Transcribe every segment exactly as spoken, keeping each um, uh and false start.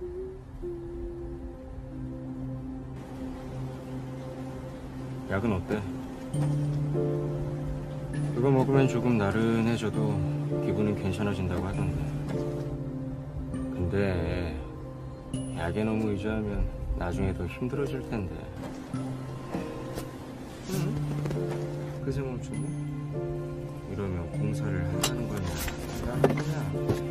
약은 어때? 그거 먹으면 조금 나른해져도 기분은 괜찮아진다고 하던데. 근데 약에 너무 의지하면 나중에 더 힘들어질 텐데. 응? 그새 멈추고? 이러면 공사를 한다는 거냐? 안 하는 거냐?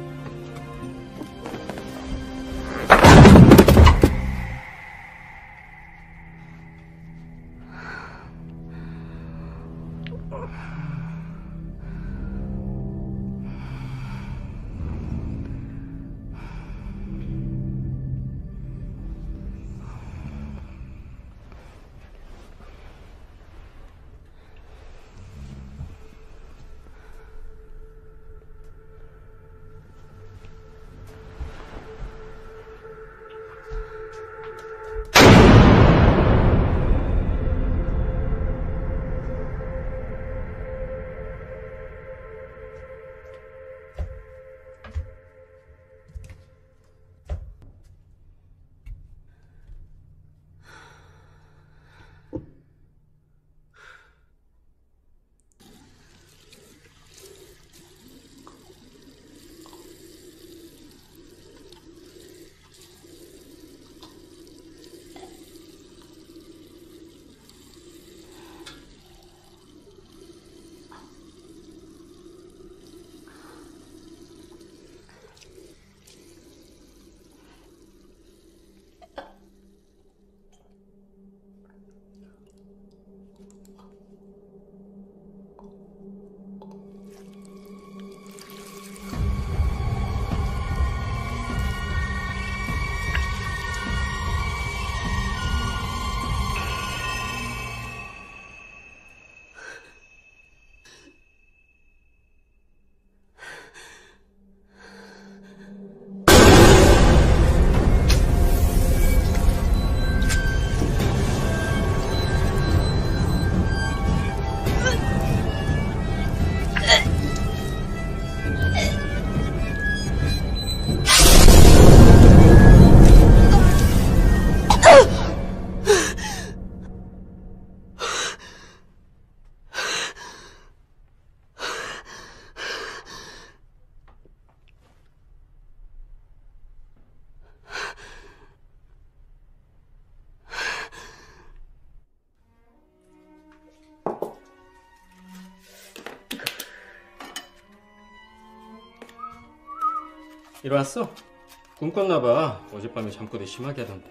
일어났어? 꿈 꿨나봐. 어젯밤에 잠꼬대 심하게 하던데.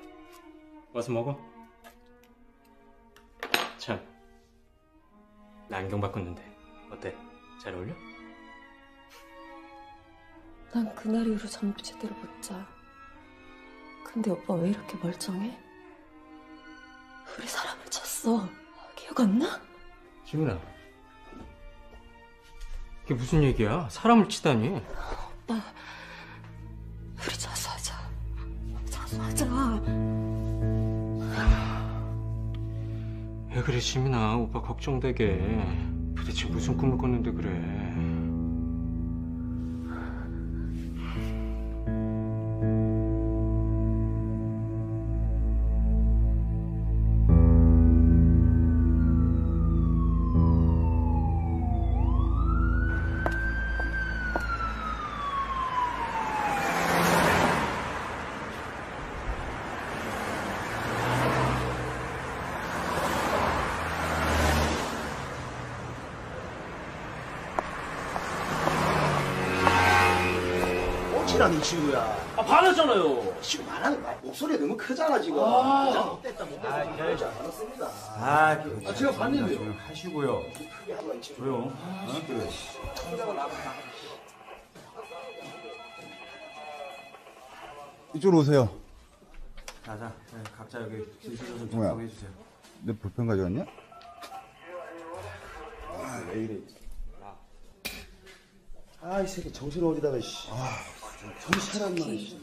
와서 먹어. 참, 나 안경 바꿨는데 어때? 잘 어울려? 난 그날 이후로 잠도 제대로 못 자. 근데 오빠 왜 이렇게 멀쩡해? 우리 사람을 쳤어. 기억 안 나? 지훈아, 그게 무슨 얘기야? 사람을 치다니. 오빠, 우리 자수하자. 자수하자. 왜 그래, 지민아. 오빠 걱정되게. 도대체 무슨 꿈을 꿨는데 그래. 라는 친구야. 아, 반했잖아요. 지금 말하는 말 목소리가 너무 크잖아 지금. 아, 못됐다 못됐다. 그러지 않았습니다. 아, 아 제가 봤는데요. 조용 하시고요. 크게 하고 이 친구. 조용. 어? 그래. 이쪽으로 오세요. 자자, 네, 각자 여기 진술서 좀 뭐야? 작성해 주세요. 내 볼펜 가져왔냐? 아, 왜 이래? 아, 이 새끼 정신 어디다가 씨. 아, 정신 차렸나 씨.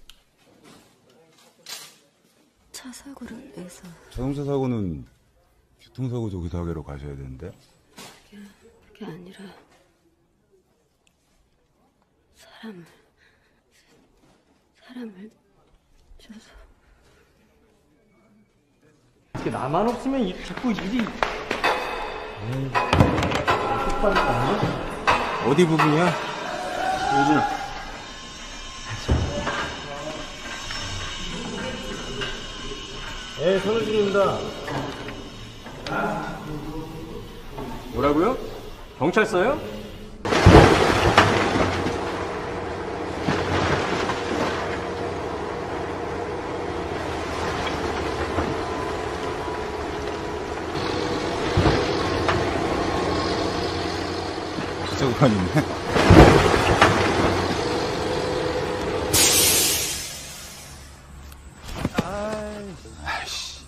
차 사고를 내서. 자동차 사고는 교통사고 조기사회로 가셔야 되는데. 그게, 그게 아니라 사람을 사람을 이렇게 나만 없으면 이- 자꾸 일이 어디 부분이야? 유진아. 예, 선우진입니다. 뭐라고요? 경찰서요? 진짜 고라니네. 아이씨.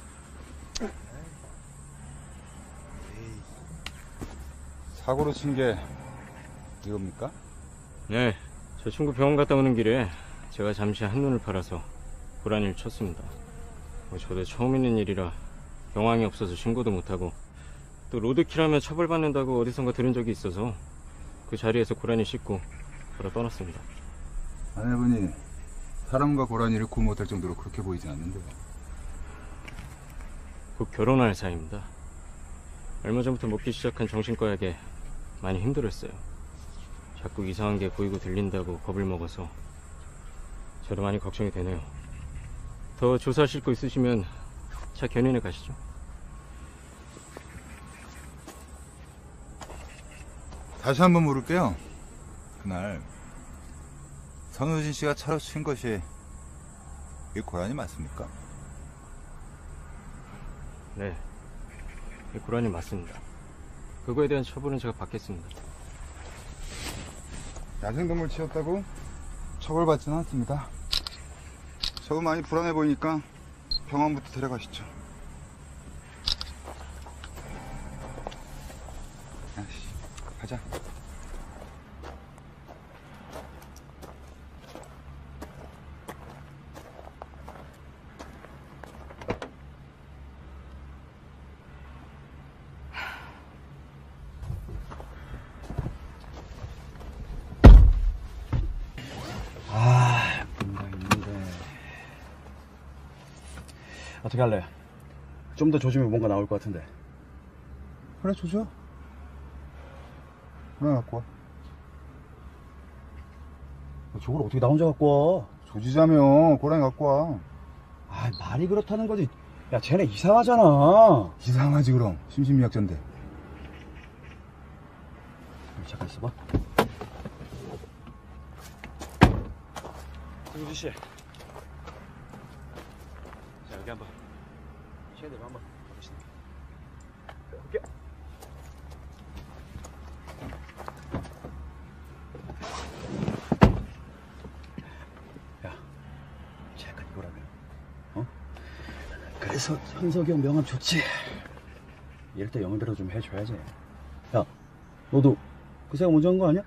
사고로 친 게 이겁니까? 네, 저 친구 병원 갔다 오는 길에 제가 잠시 한눈을 팔아서 고라니를 쳤습니다. 뭐 저도 처음 있는 일이라 경황이 없어서 신고도 못하고 또 로드킬하면 처벌받는다고 어디선가 들은 적이 있어서 그 자리에서 고라니 씻고 걸어 떠났습니다. 아내분이 사람과 고라니를 구분 못할 정도로 그렇게 보이진 않는데요. 곧 결혼할 사이입니다. 얼마 전부터 먹기 시작한 정신과 약에 많이 힘들었어요. 자꾸 이상한 게 보이고 들린다고 겁을 먹어서 저도 많이 걱정이 되네요. 더 조사하실 거 있으시면 차 견인해 가시죠. 다시 한번 물을게요. 그날 선우진 씨가 차로 친 것이 이 고라니 맞습니까? 네, 이 고라니 맞습니다. 그거에 대한 처벌은 제가 받겠습니다. 야생동물 치웠다고 처벌받지는 않습니다. 저도 많이 불안해 보이니까 병원부터 데려가시죠. 아이씨, 가자. 어떻게 할래? 좀 더 조심해 뭔가 나올 것 같은데. 그래, 조져. 하나 갖고 와. 저걸 어떻게 나 혼자 갖고 와? 조지자며 고라니 갖고 와. 아, 말이 그렇다는 거지. 야, 쟤네 이상하잖아. 이상하지 그럼. 심신미약자인데. 잠깐 있어봐. 정지 씨. 자, 여기 한번. 쟤네가 한번 가보시다. 오케이. 야, 잠깐 이거라며. 어? 그래서 현석이 형 명함 좋지. 이럴 때 영어대로 좀 해줘야지. 야, 너도 그 생각 먼저 한 거 아니야?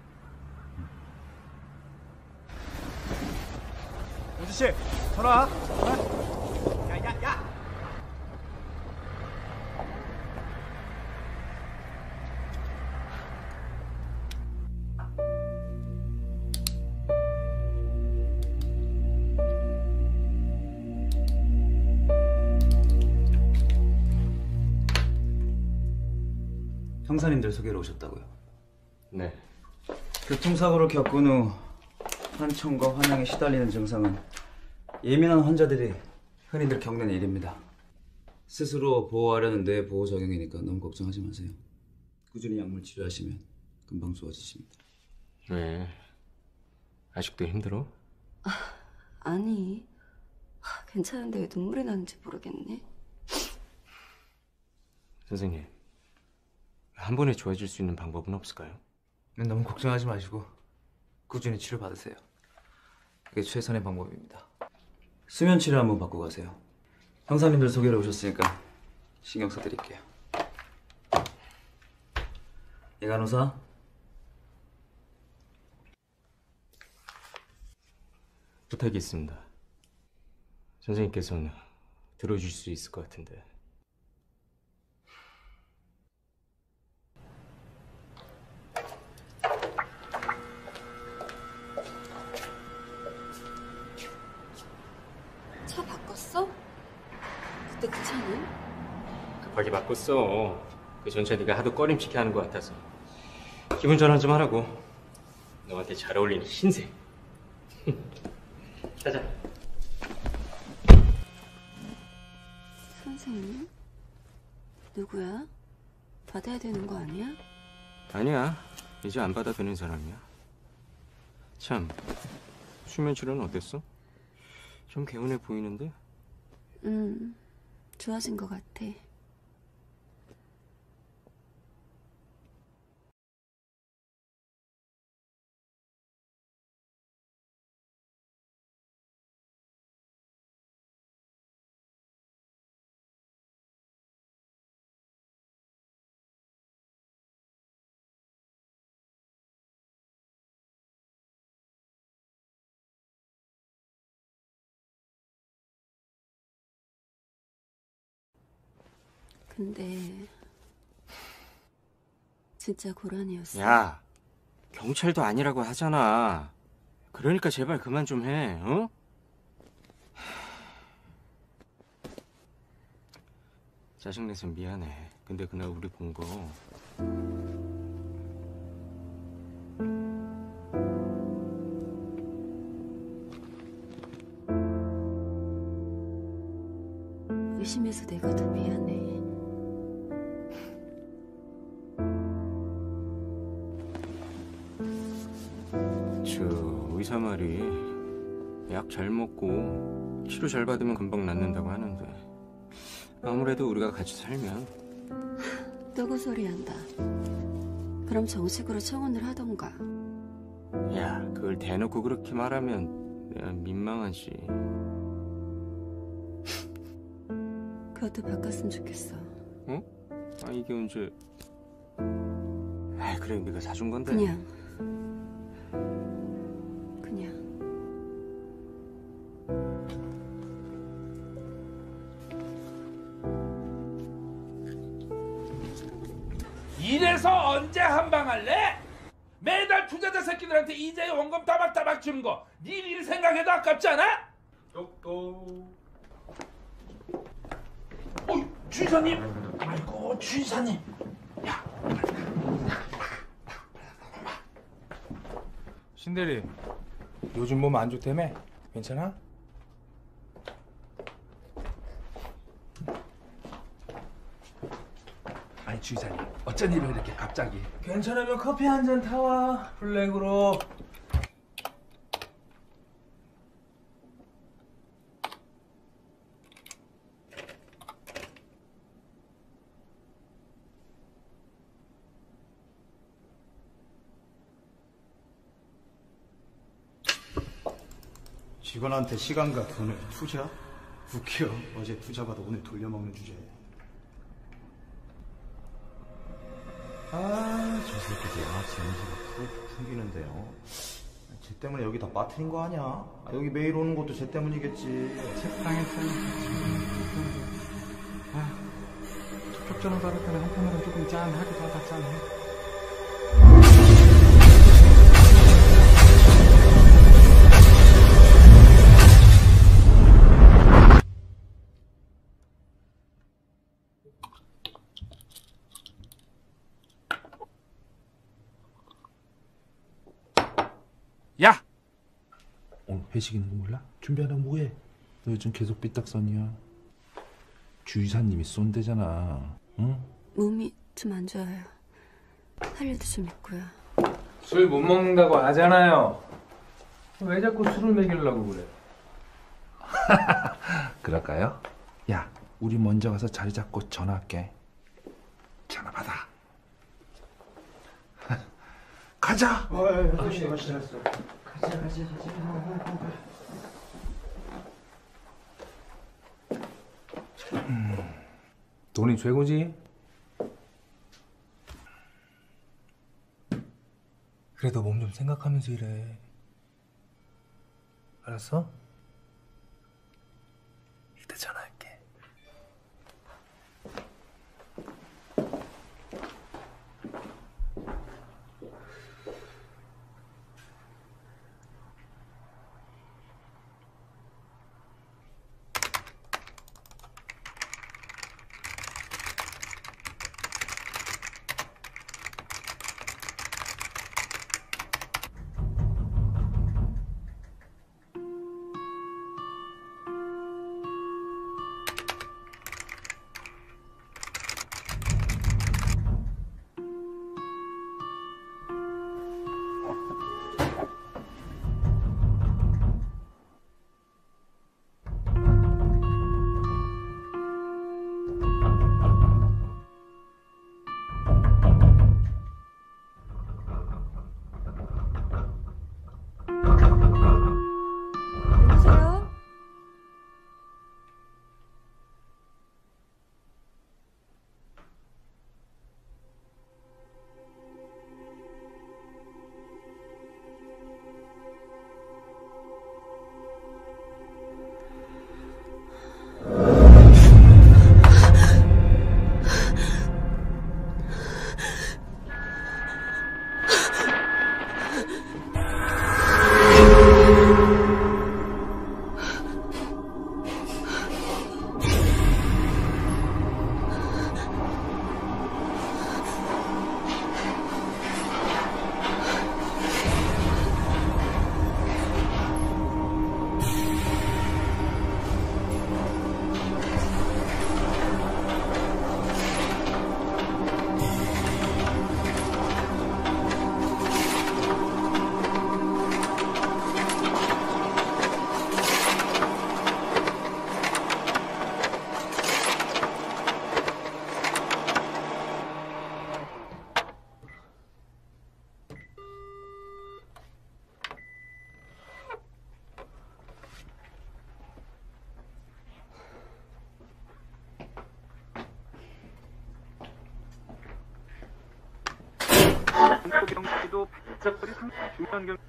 영수 씨, 전화. 야, 야, 야. 형사님들 소개로 오셨다고요? 네. 교통사고를 겪은 후 환청과 환영에 시달리는 증상은 예민한 환자들이 흔히들 겪는 일입니다. 스스로 보호하려는 뇌 보호 작용이니까 너무 걱정하지 마세요. 꾸준히 약물 치료하시면 금방 좋아지십니다. 왜? 아직도 힘들어? 아니, 하, 괜찮은데 왜 눈물이 나는지 모르겠네. 선생님, 한 번에 좋아질 수 있는 방법은 없을까요? 너무 걱정하지 마시고 꾸준히 치료받으세요. 그게 최선의 방법입니다. 수면 치료 한번 받고 가세요. 형사님들 소개로 오셨으니까 신경 써드릴게요. 이 간호사. 부탁이 있습니다. 선생님께서는 들어줄 수 있을 것 같은데. 차 바꿨어? 그때 그 차는? 급하게 바꿨어. 그 전차 네가 하도 꺼림칙해 하는 것 같아서. 기분 전환 좀 하라고. 너한테 잘 어울리는 흰색. 가자. 선생님? 누구야? 받아야 되는 거 아니야? 아니야. 이제 안 받아 되는 사람이야. 참, 수면 치료는 어땠어? 좀 개운해 보이는데? 응, 좋아진 것 같아. 근데 진짜 고란이었어. 야, 경찰도 아니라고 하잖아. 그러니까 제발 그만 좀 해, 어? 짜증내서 미안해. 근데 그날 우리 본 거. 의심해서 내가 더 미안해. 저 의사 말이 약 잘 먹고 치료 잘 받으면 금방 낫는다고 하는데 아무래도 우리가 같이 살면. 또 그 소리 한다. 그럼 정식으로 청혼을 하던가. 야, 그걸 대놓고 그렇게 말하면 내가 민망하지. 그것도 바꿨으면 좋겠어. 어? 아, 이게 언제? 아, 그래, 네가 사준 건데. 그냥 그냥 이래서 언제 한방할래? 매달 투자자 새끼들한테 이자에 원금 따박따박 주는 거 네 일 생각해도 아깝지 않아? 똑똑. 어이, 주이사님. 아이고, 주이사님. 야. 신대리, 요즘 몸 안 좋다며? 괜찮아? 아니, 주이사님. 어쩐 일로 이렇게 갑자기? 괜찮으면 커피 한 잔 타와. 블랙으로. 직원한테 시간과 돈을 투자? 웃겨. 어제 투자받아 오늘 돌려먹는 주제에. 아, 저 새끼들 양아치 연습을 그렇게 풍기는데요. 쟤 때문에 여기 다 빠뜨린 거 아니야? 아, 여기 매일 오는 것도 쟤 때문이겠지. 책상에서 아, 촉촉 전화 받을 때는 한편으로는 조금 짠하기도 하다. 짠해. 야! 오늘 회식 있는 거 몰라? 준비하라고 뭐해? 너 요즘 계속 삐딱선이야. 주의사님이 쏜대잖아. 응? 몸이 좀 안 좋아요. 할 일도 좀 있고요. 술 못 먹는다고 하잖아요. 왜 자꾸 술을 먹이려고 그래? 그럴까요? 야, 우리 먼저 가서 자리 잡고 전화할게. 전화 받아. 가자. 어, 야, 야, 다시, 다시, 다시. 가자, 가자, 가자. 돈이 최고지? 그래도 몸 좀 생각하면서 일해. 알았어? 이따 전화할게. 시도 반짝거리 상당히 중요한 경기.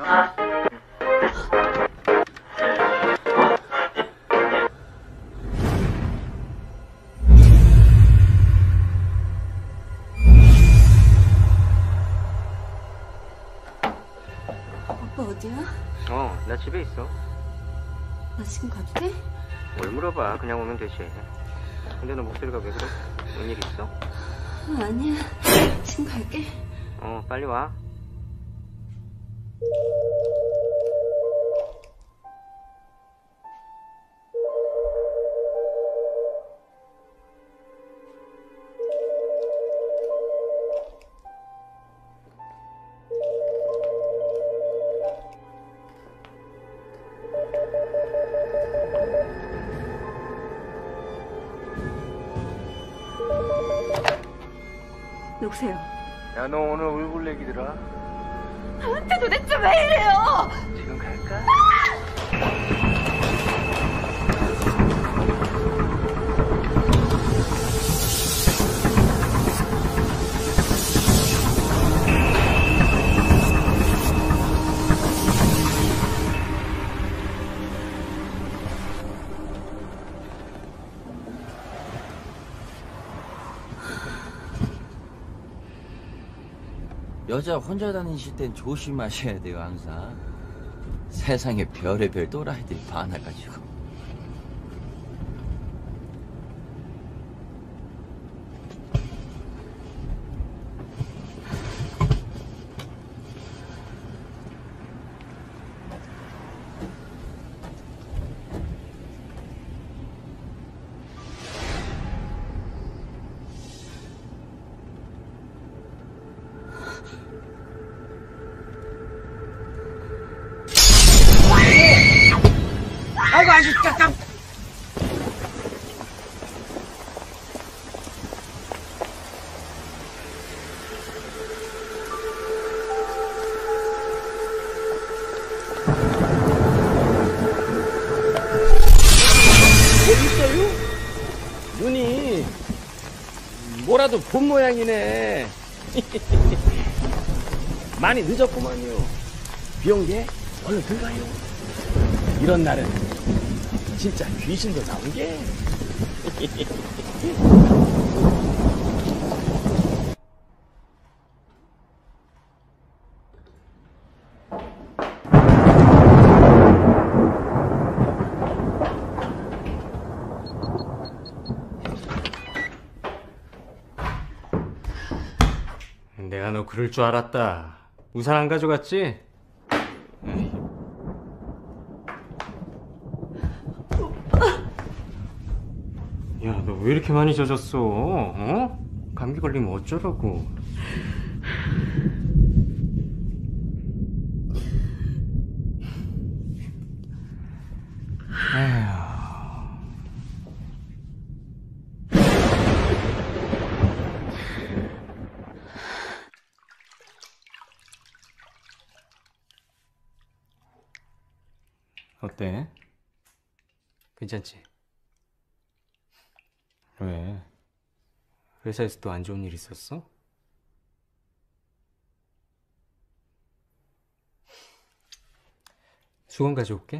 오빠 어디야? 어, 나 집에 있어. 나 지금 가도 돼? 뭘 물어봐? 그냥 오면 되지. 근데 너 목소리가 왜 그래? 뭔 일 있어? 어, 아니야. 지금 갈게. 어, 빨리 와. 여보세요. 야, 너 오늘 울불 얘기더라. 나한테 도대체 왜 이래요? 지금 갈까? 여자 혼자 다니실 땐 조심하셔야 돼요, 항상. 세상에 별의별 또라이들이 많아가지고. 아이고 아주 깜깜. 재밌어요? 눈이 뭐라도 본 모양이네. 많이 늦었구만요. 비용게 얼른 들어가요. 이런 날은 진짜 귀신도 나온 게. 내가 너 그럴 줄 알았다. 우산 안 가져갔지? 에이. 야, 너 왜 이렇게 많이 젖었어? 어? 감기 걸리면 어쩌라고? 에휴. 어때? 괜찮지? 왜? 회사에서 또 안 좋은 일 있었어? 수건 가져올게.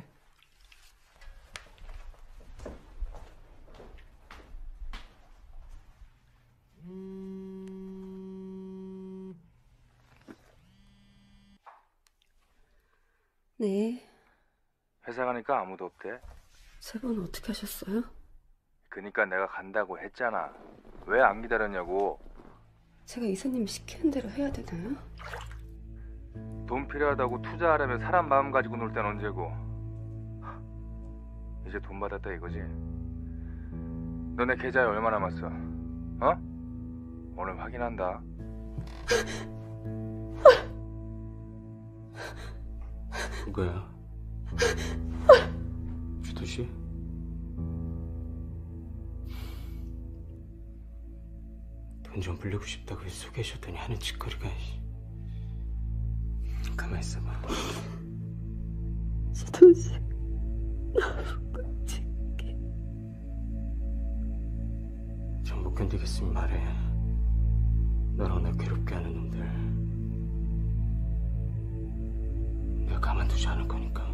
네. 회사 가니까 아무도 없대. 세 번 어떻게 하셨어요? 그니까 내가 간다고 했잖아. 왜 안 기다렸냐고. 제가 이사님이 시키는 대로 해야 되나요? 돈 필요하다고 투자하려면 사람 마음 가지고 놀 땐 언제고. 이제 돈 받았다 이거지. 너네 계좌에 얼마 남았어? 어? 오늘 확인한다. 누구야? 주도씨? 돈 좀 빌리고 싶다고 소개해줬더니 하는 짓거리가. 가만히 있어봐. 주도씨. 전 못 견디겠으면 말해. 너랑 나 괴롭게 하는 놈들 가만두지 않을 거니까.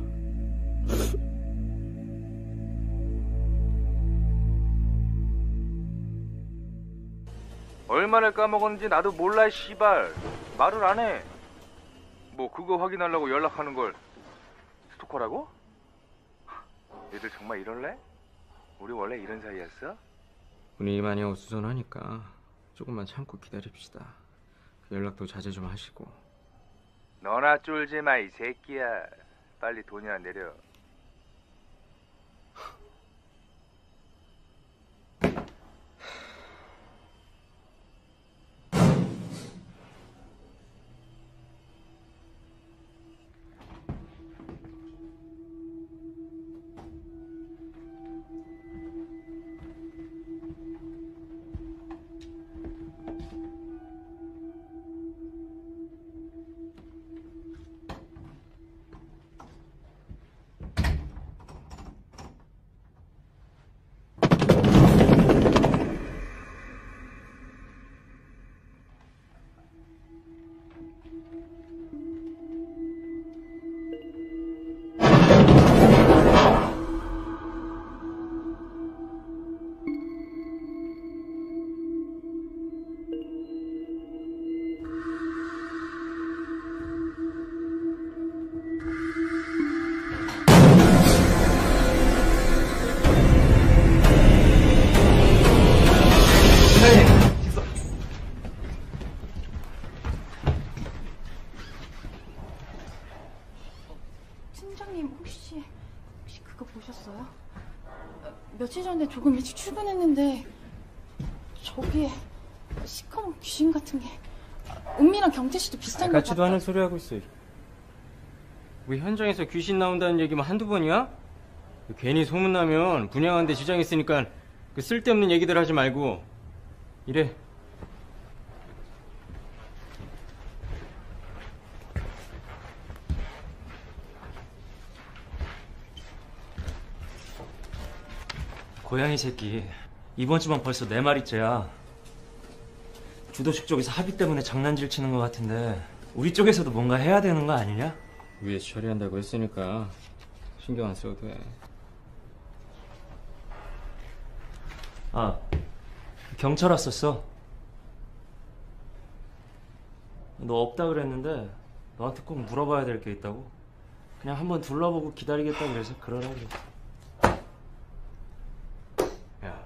얼마를 까먹었는지 나도 몰라, 씨발. 말을 안 해. 뭐 그거 확인하려고 연락하는 걸 스토커라고? 얘들 정말 이럴래? 우리 원래 이런 사이였어? 분위기 많이 어수선하니까 조금만 참고 기다립시다. 연락도 자제 좀 하시고. 너나 쫄지 마, 이 새끼야. 빨리 돈이나 내려. 팀장님 혹시 혹시 그거 보셨어요? 며칠 전에 조금 일찍 출근했는데 저기에 시커먼 귀신 같은 게 은미랑 경태 씨도 비슷한 것 같지도 같아. 않은 소리 하고 있어. 왜 현장에서 귀신 나온다는 얘기만 한두 번이야? 괜히 소문나면 분양하는데 지장 있으니까 그 쓸데없는 얘기들 하지 말고 이래. 고양이 새끼, 이번 주만 벌써 네 마리째야. 주도식 쪽에서 합의 때문에 장난질 치는 것 같은데 우리 쪽에서도 뭔가 해야 되는 거 아니냐? 위에서 처리한다고 했으니까 신경 안 써도 돼. 아, 경찰 왔었어. 너 없다 그랬는데 너한테 꼭 물어봐야 될 게 있다고. 그냥 한번 둘러보고 기다리겠다 그래서 그러라 그랬어. 야,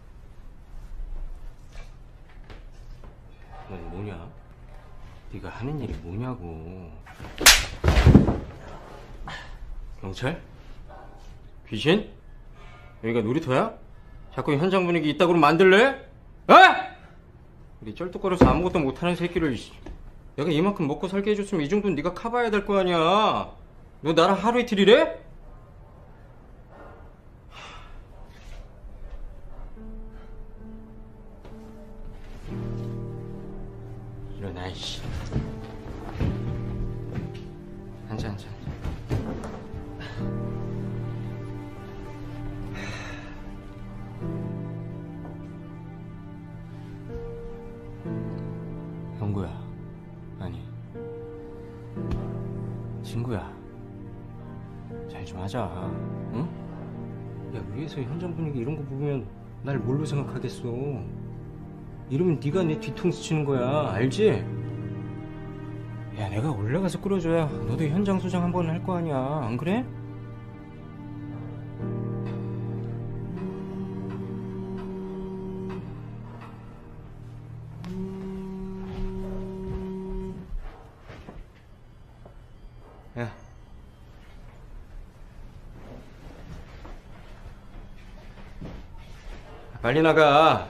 넌 뭐냐? 네가 하는 일이 뭐냐고. 경찰? 귀신? 여기가 놀이터야? 자꾸 현장 분위기 이따구로 만들래? 어? 우리 쩔뚝거려서 아무것도 못하는 새끼를 내가 이만큼 먹고 살게 해줬으면 이 정도는 네가 커봐야 될 거 아니야. 너 나랑 하루 이틀 이래? 일어나 이씨. 앉아 앉아 앉아. 영구야, 아니 친구야, 잘 좀 하자. 응? 야, 위에서 현장 분위기 이런 거 보면 날 뭘로 생각하겠어. 이러면 네가 내 뒤통수 치는 거야, 알지? 야, 내가 올라가서 끌어줘야 너도 현장 소장 한 번 할 거 아니야, 안 그래? 야, 빨리 나가.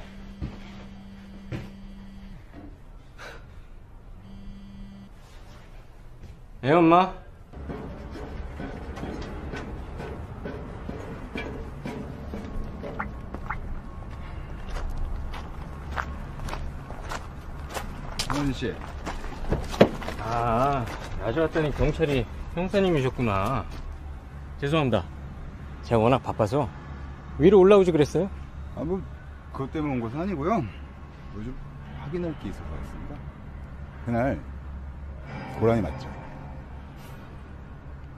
애 엄마? 김원진 씨. 아, 낮에 왔더니 경찰이 형사님이셨구나. 죄송합니다. 제가 워낙 바빠서 위로 올라오지 그랬어요? 아, 뭐 그것 때문에 온 것은 아니고요. 요즘 확인할 게 있어서 왔습니다. 그날 고라니 맞죠?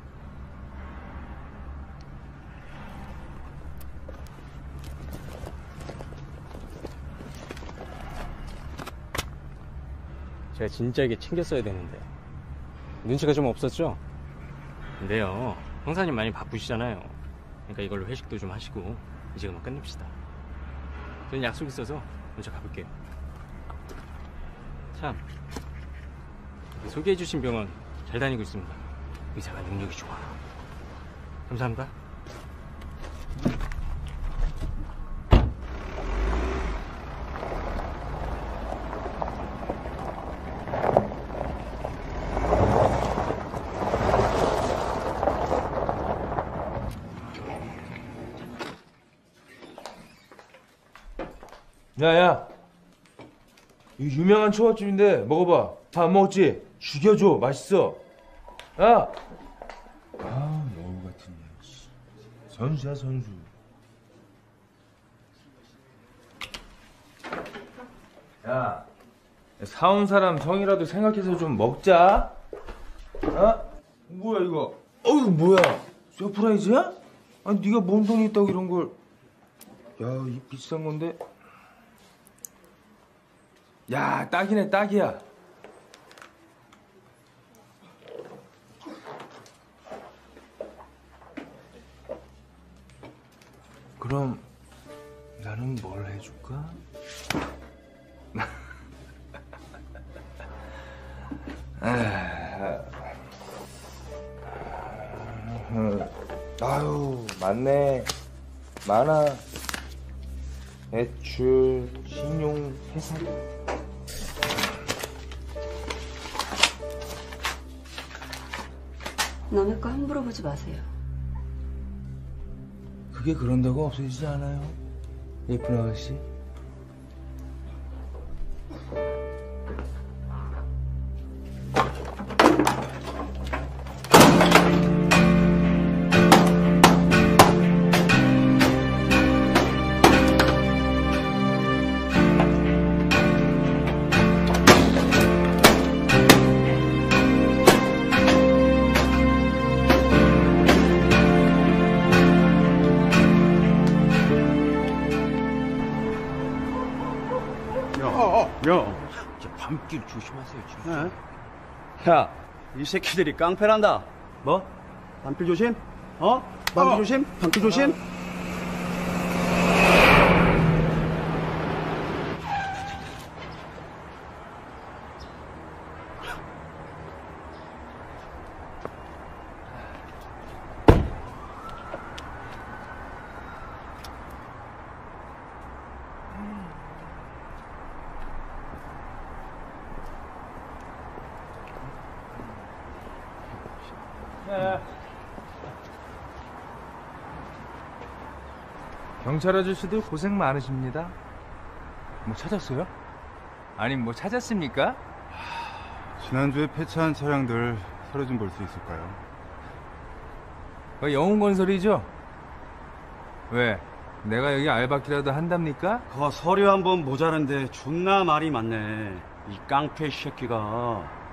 제가 진작에 챙겼어야 되는데 눈치가 좀 없었죠? 근데요, 형사님 많이 바쁘시잖아요. 그러니까 이걸로 회식도 좀 하시고 이제 그만 끝냅시다. 저는 약속 있어서 먼저 가볼게요. 참, 소개해주신 병원 잘 다니고 있습니다. 의사가 능력이 좋아. 감사합니다. 야야, 이 유명한 초밥집인데 먹어봐. 다 안 먹었지? 죽여줘, 맛있어. 야. 아, 여우 같은 년. 선수야 선수. 야, 사온 사람 성이라도 생각해서 좀 먹자. 어? 뭐야 이거? 어우 뭐야? 서프라이즈야? 아니 네가 뭔 돈이 있다고 이런 걸? 야, 이 비싼 건데. 야, 딱이네, 딱이야. 그럼 나는 뭘 해줄까? 아유, 많네. 많아. 대출, 신용, 회사. 남의 거 함부로 보지 마세요. 그게 그런다고 없어지지 않아요, 예쁜 아가씨? 밤길 조심하세요, 진짜. 야, 이 새끼들이 깡패란다. 뭐? 밤길 조심? 어? 밤길 어. 조심? 밤길 조심? 어. 경찰 아저씨들 고생 많으십니다. 뭐 찾았어요? 아니 뭐 찾았습니까? 지난주에 폐차한 차량들 서류 좀 볼 수 있을까요? 그 영웅건설이죠? 왜? 내가 여기 알바키라도 한답니까? 그 서류 한 번 모자란데 존나 말이 많네. 이 깡패 새끼가.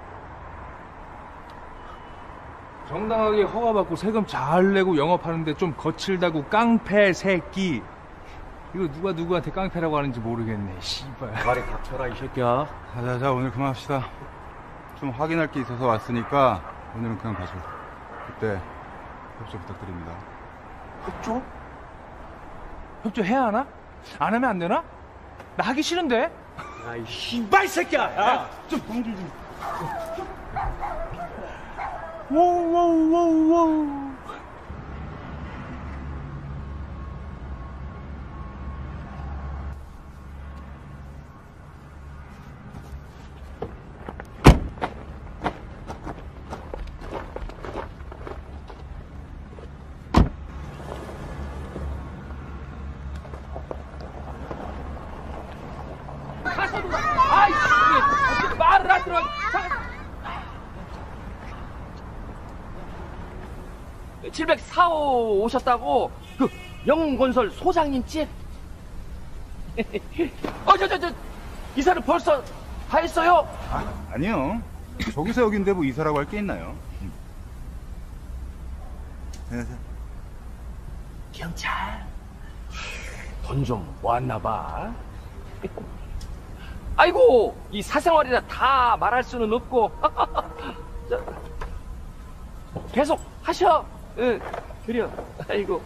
정당하게 허가받고 세금 잘 내고 영업하는데 좀 거칠다고 깡패 새끼. 이거 누가 누구한테 깡패라고 하는지 모르겠네. 씨발. 가리 닥쳐라 이 새끼야. 자자자, 오늘 그만합시다. 좀 확인할 게 있어서 왔으니까 오늘은 그냥 가죠. 그때 협조 부탁드립니다. 협조? 협조해야 하나? 안 하면 안 되나? 나 하기 싫은데. 야, 이 씨발 새끼야. 야, 좀 봉줄 좀. 워워워워. 아이씨, 말을 안 들어. 칠백사 호 오셨다고 그 영웅건설 소장님 집. 어, 저, 저, 저 이사를 벌써 다 했어요? 아, 아니요. 저기서 여긴데 뭐 이사라고 할 게 있나요? 안녕하세요. 경찰 돈 좀 모았나 봐. 아이고, 이 사생활이라 다 말할 수는 없고. 자, 계속 하셔. 응, 그려. 아이고.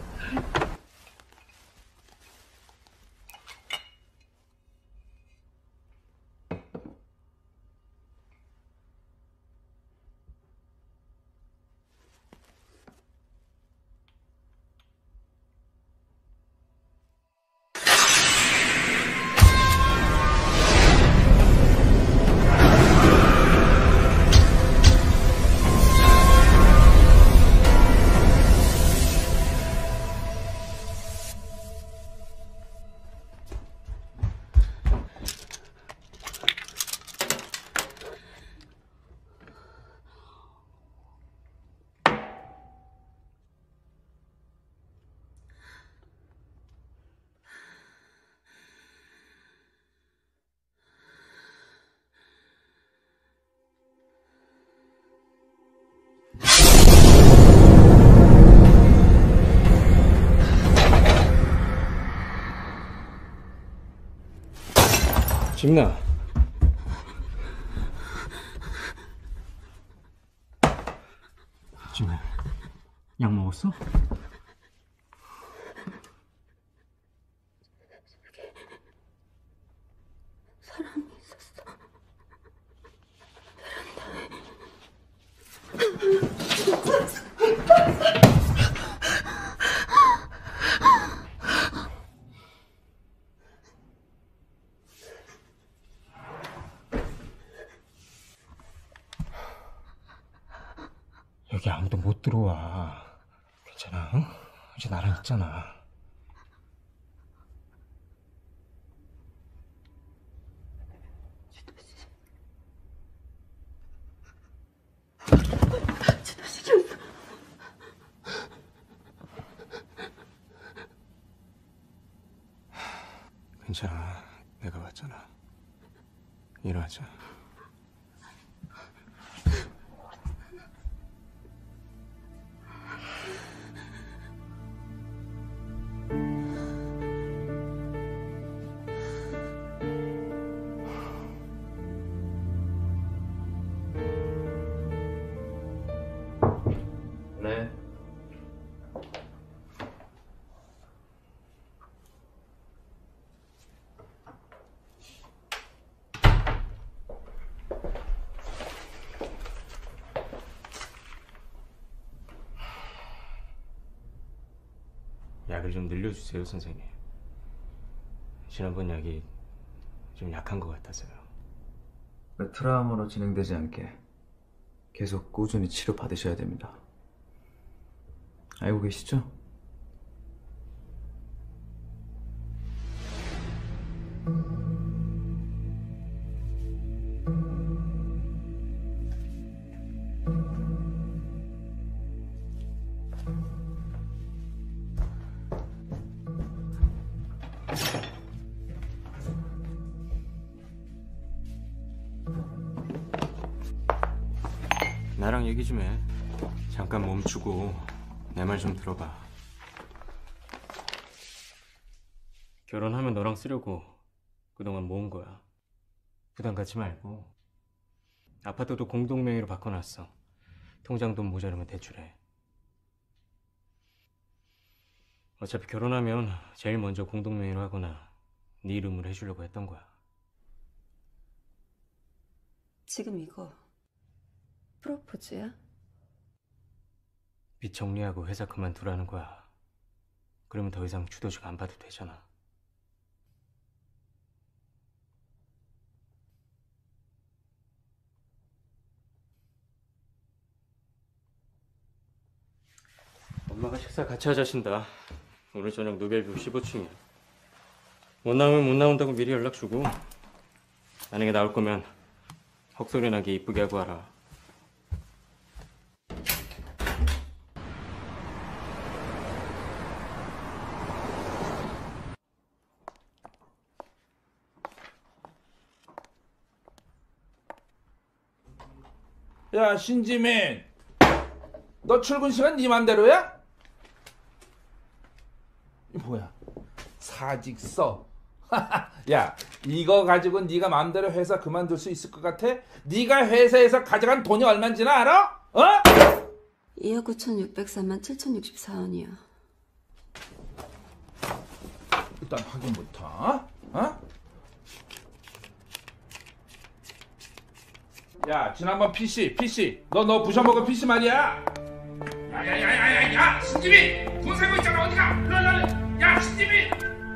김나. 지금 약 먹었어? 사람이 있었어. 여기 아무도 못 들어와. 괜찮아, 응? 이제 나랑 있잖아. 괜찮아, 내가 왔잖아. 일어나자. 네. 약을 좀 늘려주세요, 선생님. 지난번 약이 좀 약한 것 같아서요. 트라우마로 진행되지 않게 계속 꾸준히 치료 받으셔야 됩니다. 알고 계시죠? 나랑 얘기 좀 해. 잠깐 멈추고 내 말 좀 들어봐. 결혼하면 너랑 쓰려고 그동안 모은 거야. 부담 갖지 말고. 아파트도 공동명의로 바꿔놨어. 통장 돈 모자르면 대출해. 어차피 결혼하면 제일 먼저 공동명의로 하거나 네 이름으로 해주려고 했던 거야. 지금 이거 프로포즈야? 빚 정리하고 회사 그만두라는 거야. 그러면 더 이상 주도식 안 봐도 되잖아. 엄마가 식사 같이 하자신다. 오늘 저녁 노벨뷰 십오 층이야. 못 나오면 못 나온다고 미리 연락 주고, 만약에 나올 거면 헛소리 나게 이쁘게 하고 와라. 야, 신지민, 너 출근 시간 네 맘대로야? 이 뭐야? 사직서, 야, 이거 가지고 네가 마음대로 회사 그만둘 수 있을 것 같아? 네가 회사에서 가져간 돈이 얼마인지는 알아? 어? 이억 구천육백삼만 칠천육십사 원이요. 일단 확인부터. 어? 야, 지난번 피씨, 피씨. 너, 너 부셔먹은 피씨 말이야. 야야야야야, 야, 신지미! 돈 세고 있잖아, 어디가? 일로 일로 일로. 야, 신지미!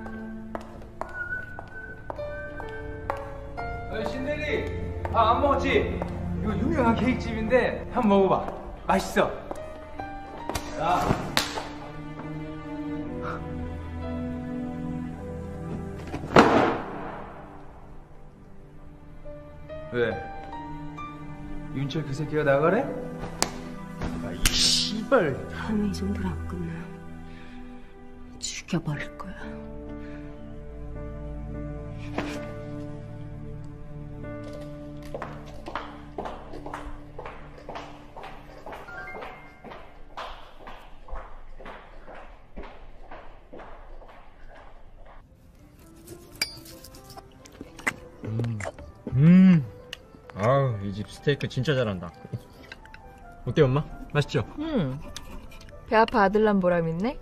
어, 신대리. 아, 안 먹었지? 이거 유명한 케이크집인데 한번 먹어봐. 맛있어. 야. 왜? 윤철 그 새끼가 나가래? 아, 이 씨발. 다음에 이 정도로 안 끝나. 죽여버릴 거야. 음, 아우, 이 집 스테이크 진짜 잘한다. 어때, 엄마? 맛있죠? 음, 배 아파 아들 난 보람 있네.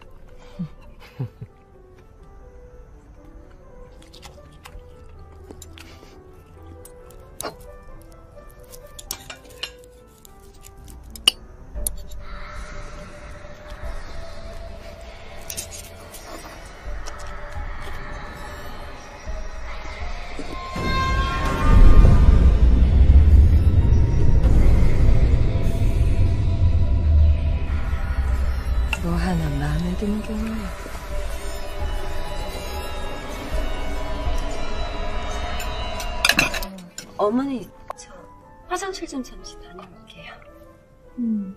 뭐 하나 마음에 드는 게 없네. 어머니, 저 화장실 좀 잠시 다녀올게요. 음.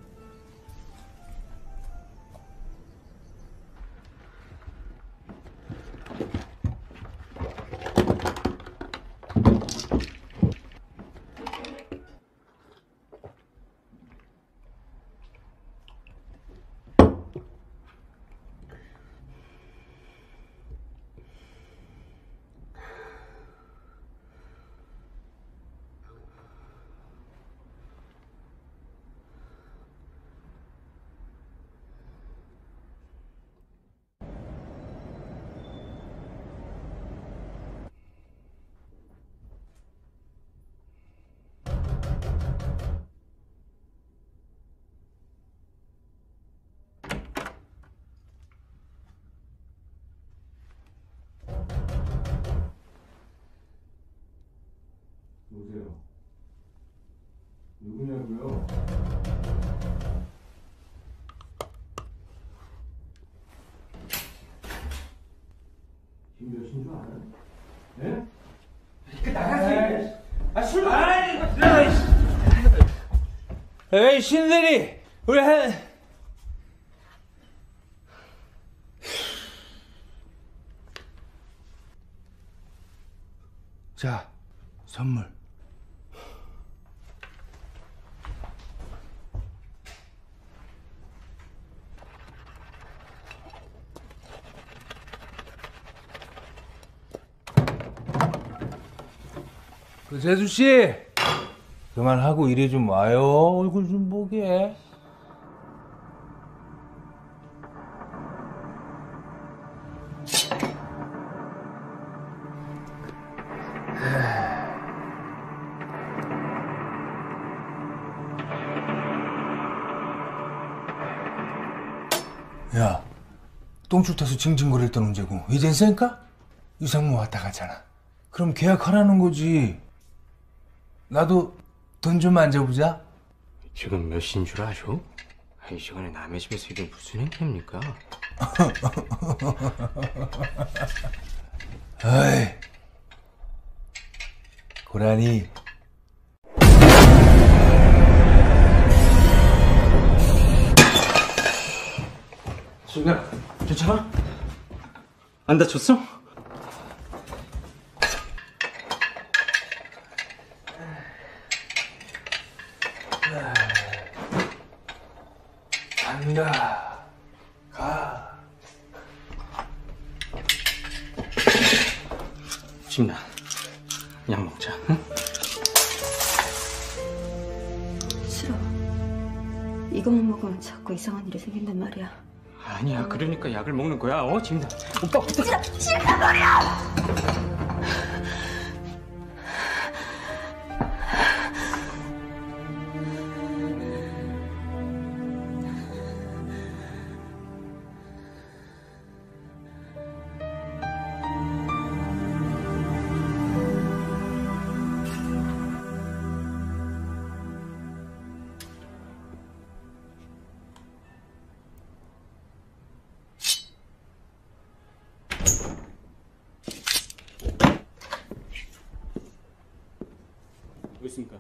누구세요? 누구냐고요? 지금 몇인 줄 알아요? 예? 그 나가세요. 아, 술 먹. 아이, 이거 들어가. 에이, 신대리. 우리 한. 자, 선물. 그 재수 씨, 그만하고 이리 좀 와요. 얼굴 좀 보게. 야, 똥줄 타서 징징거릴 땐 언제고? 이젠 쌩까? 유상무 왔다 가잖아. 그럼 계약하라는 거지. 나도 돈 좀 만져보자. 지금 몇 시인 줄 아죠? 이 시간에 남의 집에서 이게 무슨 행태입니까? 어이, 고라니. 수경아, 괜찮아? 안 다쳤어? 간다. 가. 지민아, 약 먹자. 응? 싫어. 이것만 먹으면 자꾸 이상한 일이 생긴단 말이야. 아니야, 그러니까 약을 먹는 거야. 어, 지민아. 오빠, 싫어, 싫단 말이야! 뭐 있습니까?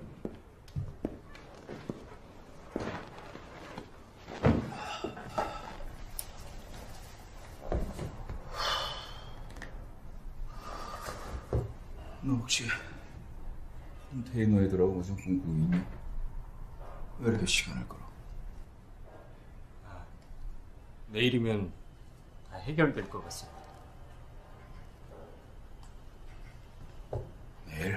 너 혹시 테이너 애들하고 무슨 공부 있니? 왜 이렇게 시간을 끌어? 아, 내일이면 다 해결될 것 같습니다. 내일?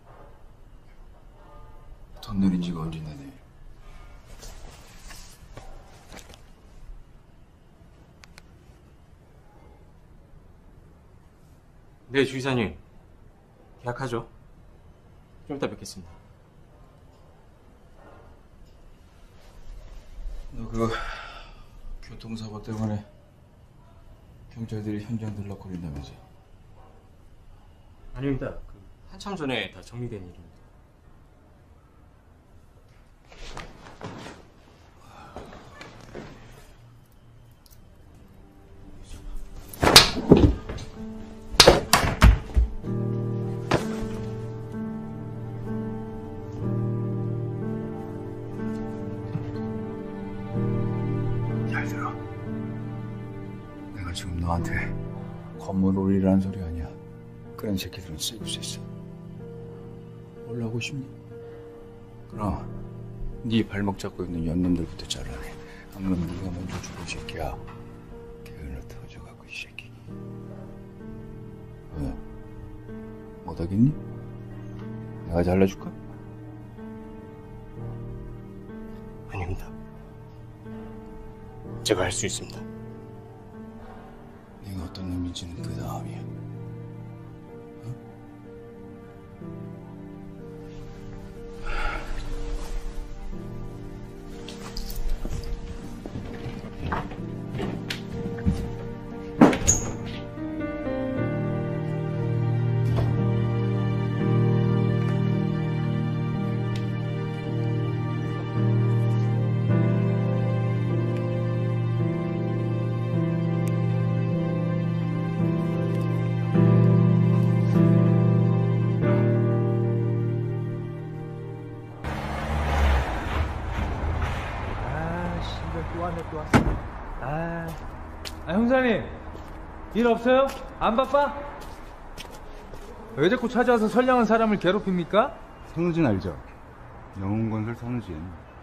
돈 내린 지가 언제냐 내일? 네, 주기사님. 계약하죠. 좀 이따 뵙겠습니다. 너 그 교통사고 때문에 경찰들이 현장 들락거린다면서? 아닙니다. 그 한참 전에 다 정리된 일입니다. 잘 들어. 내가 지금 너한테 건물 올리라는 소리 아니야. 그런 새끼들은 쓰고 있어. 올라오고 싶니? 그럼 네 발목 잡고 있는 연놈들부터 잘라내. 안 그러면 네가 먼저 죽을 새끼야. 개울로 터져갖고 이 새끼. 왜? 못하겠니? 내가 잘라줄까? 아닙니다. 제가 할 수 있습니다. 네가 어떤 놈인지는 그 다음이야. 또 왔네 또 왔어. 아, 아 형사님 일 없어요? 안 바빠? 왜 자꾸 찾아와서 선량한 사람을 괴롭힙니까? 선우진 알죠? 영웅건설 선우진.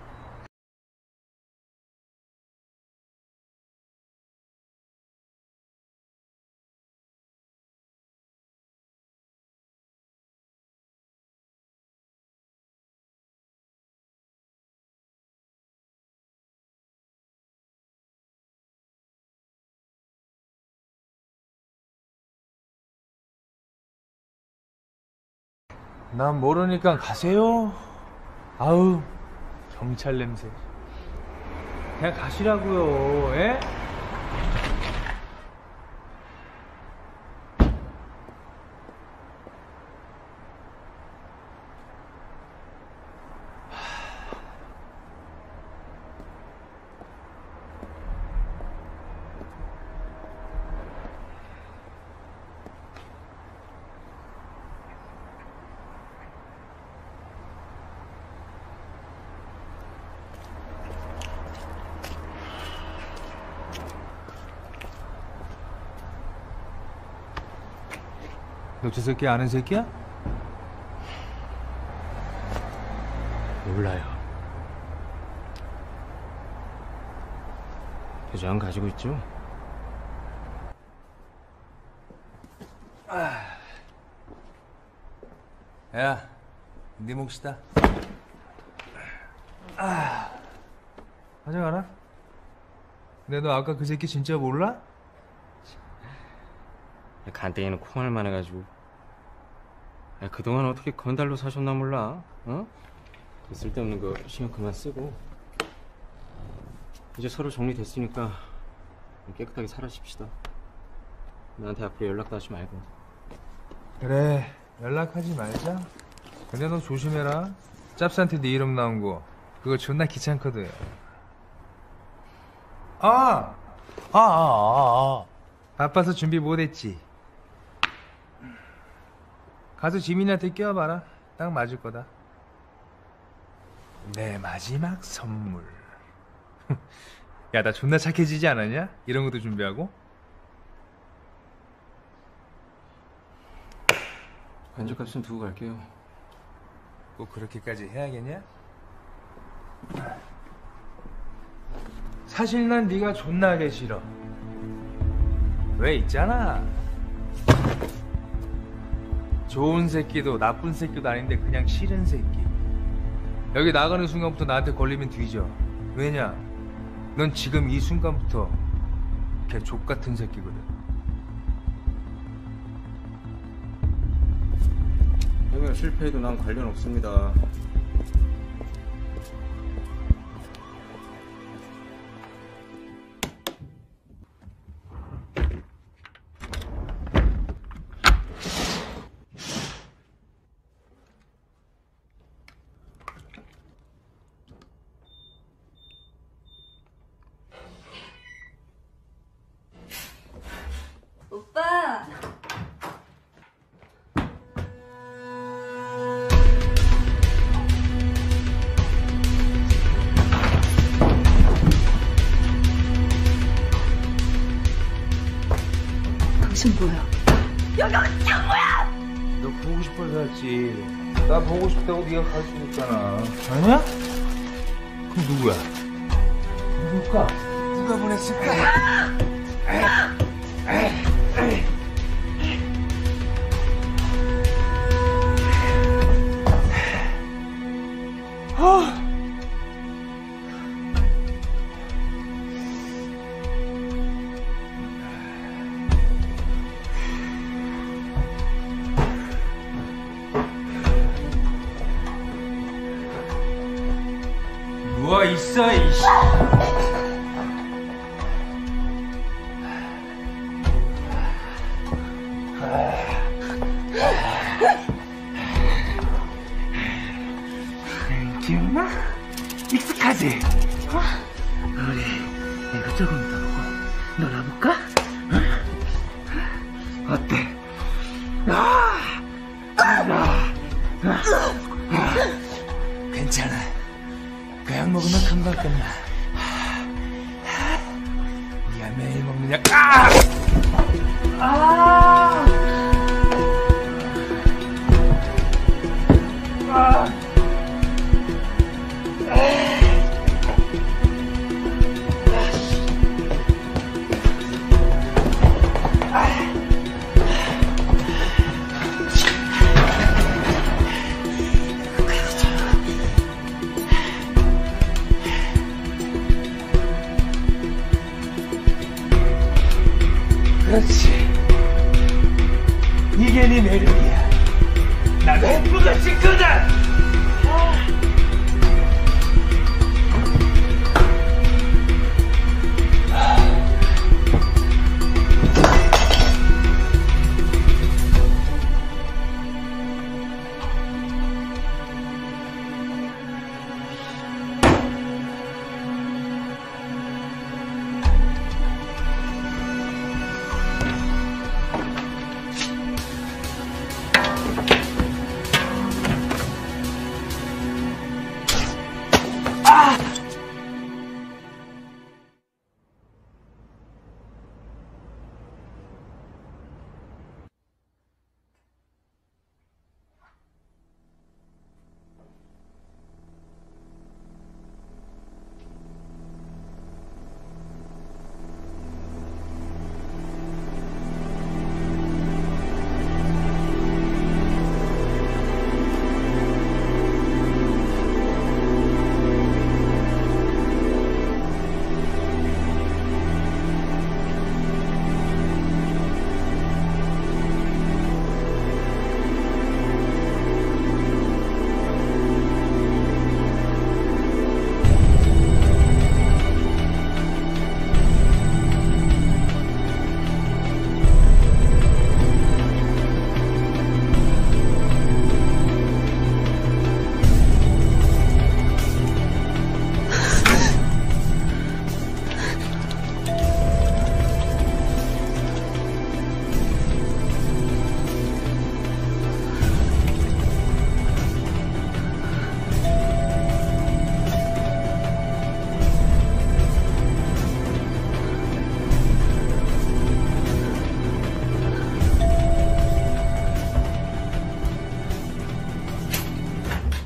난 모르니까 가세요. 아우 경찰 냄새. 그냥 가시라고요. 예? 너 저 새끼 아는 새끼야? 몰라요. 도장 가지고 있죠? 아, 야, 네 몫이다. 아, 가져가라. 근데 너 아까 그 새끼 진짜 몰라? 간땡이는 콩알만 해가지고. 야, 그동안 어떻게 건달로 사셨나 몰라. 어? 그 쓸데없는 거 신경 그만 쓰고 이제 서로 정리됐으니까 깨끗하게 살아십시다. 나한테 앞으로 연락도 하지 말고. 그래, 연락하지 말자. 근데 너 조심해라. 짭스한테 네 이름 나온 거 그거 존나 귀찮거든. 아! 아, 아, 아, 아. 바빠서 준비 못했지. 가서 지민이한테 껴봐라. 딱 맞을 거다. 내 마지막 선물. 야, 나 존나 착해지지 않았냐? 이런 것도 준비하고. 간접값은 두고 갈게요. 꼭 그렇게까지 해야겠냐? 사실 난 네가 존나 하기 싫어. 왜 있잖아. 좋은 새끼도 나쁜 새끼도 아닌데 그냥 싫은 새끼. 여기 나가는 순간부터 나한테 걸리면 뒤져. 왜냐? 넌 지금 이 순간부터 걔 족같은 새끼거든. 형님 실패해도 난 관련 없습니다. 오빠. 당신 뭐야? 여기 어디 간 거야? 너 보고 싶어서 왔지. 나 보고 싶다고 네가 갈 수 있잖아. 아니야? 그럼 누구야? 누굴까? 누가 보냈을까? 아! 누워 있어, 이씨. 기억나? 익숙하지? 어? 우리 이거 조금 더 놀아볼까? 어? 어때? 아! 아! 아! 괜찮아. 그약 먹으면 금방 끝나. 네가 매일 먹는 약. 아! 아! 아! 그렇지. 이게 네 매력이야. 나도 예쁘고 싶거든.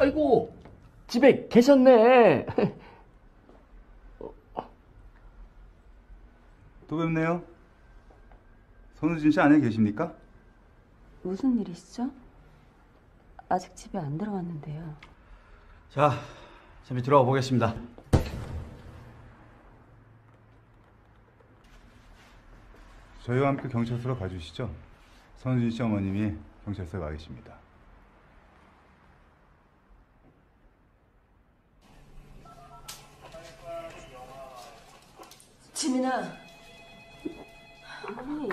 아이고, 집에 계셨네. 또 뵙네요. 선우진 씨 안에 계십니까? 무슨 일이시죠? 아직 집에 안 들어갔는데요. 자, 잠시 들어가 보겠습니다. 저희와 함께 경찰서로 가주시죠. 선우진 씨 어머님이 경찰서에 와 계십니다. 지민아. 어머니.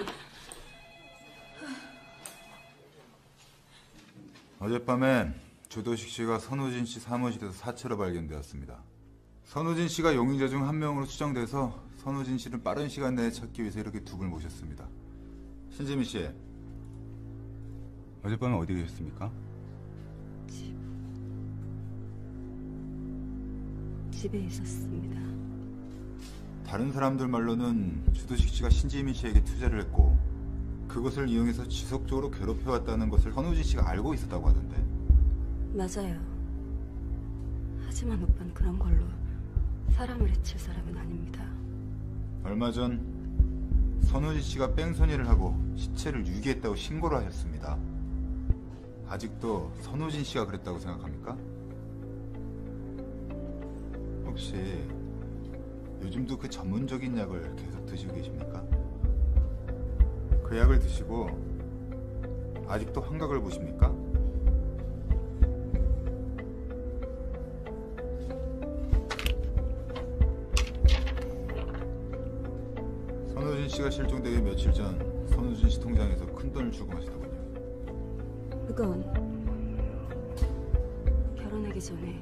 어젯밤에 조도식 씨가 선우진 씨 사무실에서 사체로 발견되었습니다. 선우진 씨가 용의자 중 한 명으로 추정돼서 선우진 씨를 빠른 시간 내에 찾기 위해서 이렇게 두 분을 모셨습니다. 신지민 씨, 어젯밤에 어디 계셨습니까? 집... 집에 있었습니다. 다른 사람들 말로는 조도식 씨가 신지민 씨에게 투자를 했고 그것을 이용해서 지속적으로 괴롭혀왔다는 것을 선우진 씨가 알고 있었다고 하던데. 맞아요. 하지만 오빠는 그런 걸로 사람을 해칠 사람은 아닙니다. 얼마 전 선우진 씨가 뺑소니를 하고 시체를 유기했다고 신고를 하셨습니다. 아직도 선우진 씨가 그랬다고 생각합니까? 혹시 요즘도 그 전문적인 약을 계속 드시고 계십니까? 그 약을 드시고 아직도 환각을 보십니까? 선우진 씨가 실종되기 며칠 전 선우진 씨 통장에서 큰 돈을 출금하시더군요. 그건 결혼하기 전에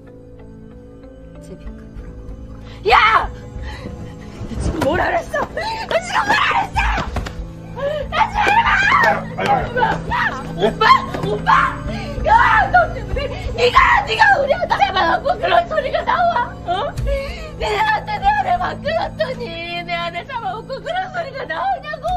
제 빚갚으라고. 야! 너 지금 뭐라 그랬어? 너 지금 뭐라 그랬어? 나 지금 야! 오빠! 오빠! 야! 너 때문에 네가 네가 우리 아들 잡아갖고 그런 소리가 나와? 어? 내 아들 내 아들 막 끊었더니 내 아들 잡아갖고 그런 소리가 나오냐고!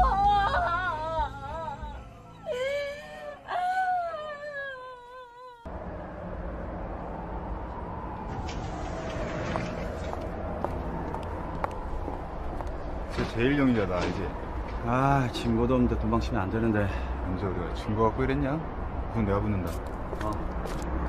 제 제일 용의자다, 알지? 아, 증거도 없는데 도망치면 안 되는데. 언제 우리가 증거 갖고 이랬냐? 그건 내가 붙는다. 어.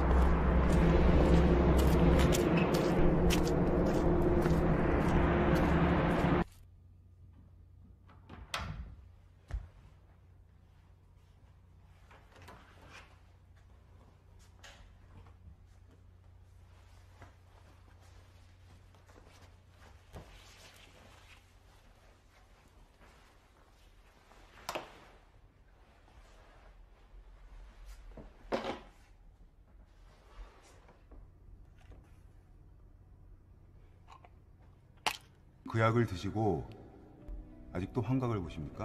그 약을 드시고 아직도 환각을 보십니까?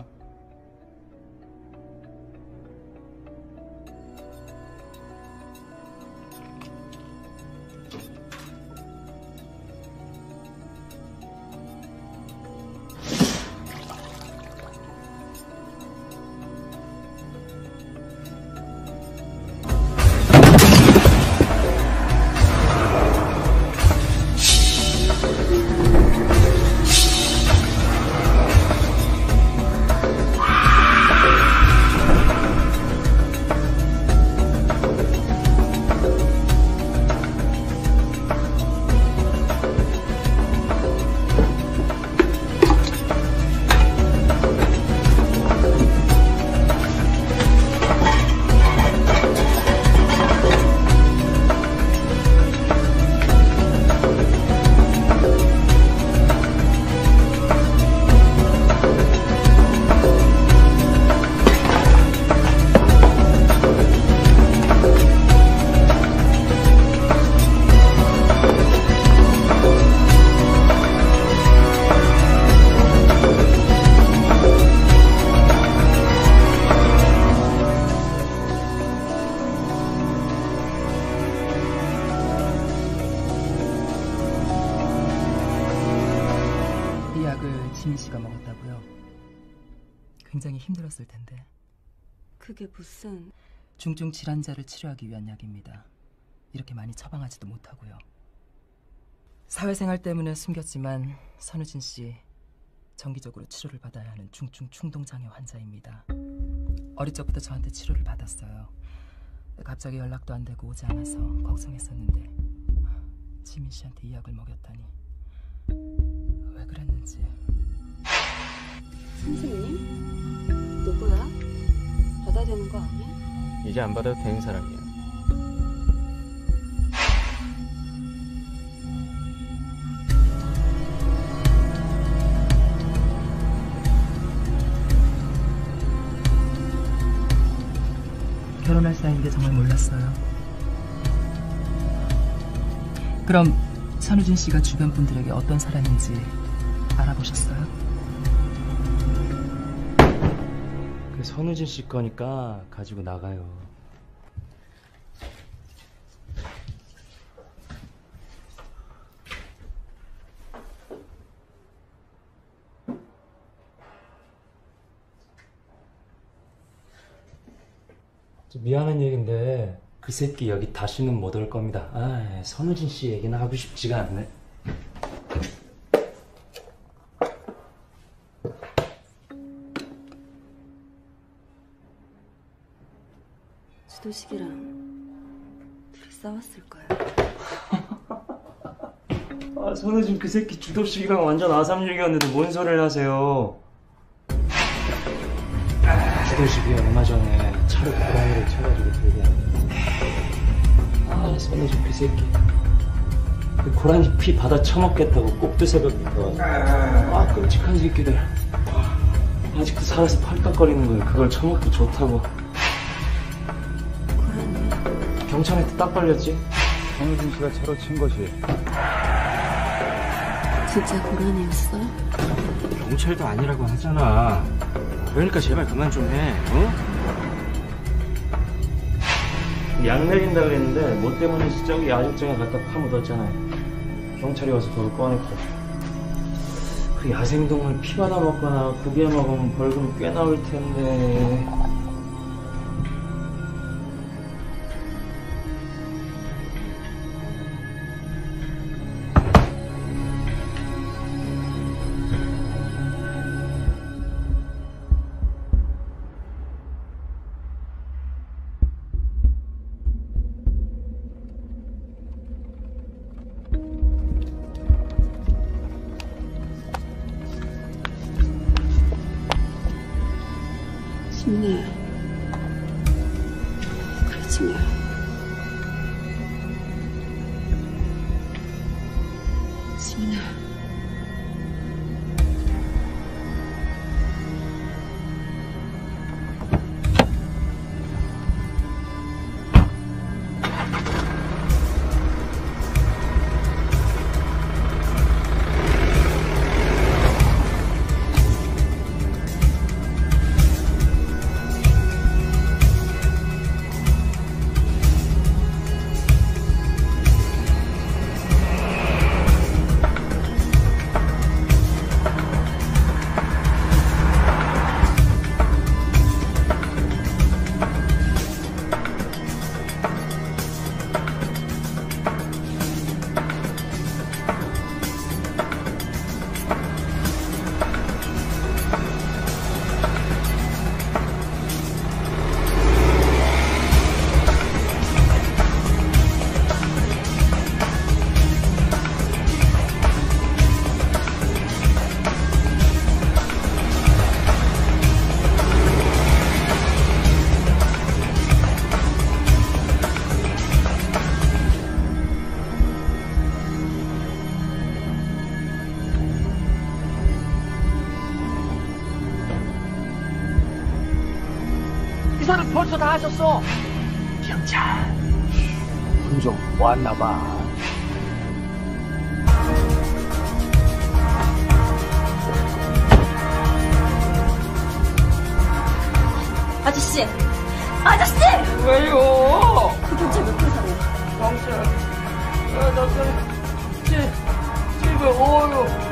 지민 씨가 먹었다고요? 굉장히 힘들었을 텐데. 그게 무슨... 중증 질환자를 치료하기 위한 약입니다. 이렇게 많이 처방하지도 못하고요. 사회생활 때문에 숨겼지만 선우진 씨 정기적으로 치료를 받아야 하는 중증 충동장애 환자입니다. 어릴 적부터 저한테 치료를 받았어요. 갑자기 연락도 안 되고 오지 않아서 걱정했었는데 지민 씨한테 이 약을 먹였다니 왜 그랬는지. 선생님? 누구야? 받아야 되는 거 아니야? 이제 안 받아도 되는 사람이에요. 결혼할 사이인데 정말 몰랐어요. 그럼 선우진 씨가 주변 분들에게 어떤 사람인지 알아보셨어요? 그 선우진 씨 거니까 가지고 나가요. 미안한 얘긴데 그 새끼 여기 다시는 못 올 겁니다. 아, 선우진 씨 얘기는 하고 싶지가 않네. 주도식이랑 둘이 싸웠을 거야. 아, 선우진 그 새끼 주도식이랑 완전 아삼육이었는데 뭔 소리를 하세요. 주도식이 얼마 전에 차로 고라니를 쳐가지고 들고 아, 선우진 그 새끼 그 고라니 피 받아 처먹겠다고 꼭두 새벽부터 아, 끔찍한 새끼들 아직도 살아서 팔딱거리는 거예요. 그걸 처먹기 좋다고. 고라니? 경찰한테 딱 걸렸지? 선우진 씨가 차로 친 것이 진짜 고라니였어? 경찰도 아니라고 하잖아. 그러니까 제발 그만 좀 해. 어? 약 내린다 그랬는데 뭐 때문인지 저기 야적장에 갖다 파묻었잖아요. 경찰이 와서 그걸 꺼냈고 그 야생동물 피 받아 먹거나 구비해 먹으면 벌금 꽤 나올 텐데. 지민아, 그러지 마. 지민아. 기사는 벌써 다 하셨어. 경찰 훈종 왔나봐. 아저씨! 아저씨! 왜요? 그 경찰 몇 분이세요? 경찰 아, 나 지, 집에 오요.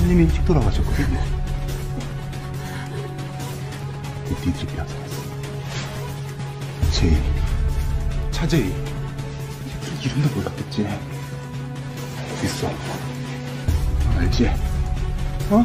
손님이 일찍 돌아가셨거든요. 니들이 빼앗아갔어. 제이, 차제이. 이름도 몰랐겠지. 어딨어? 알지? 어?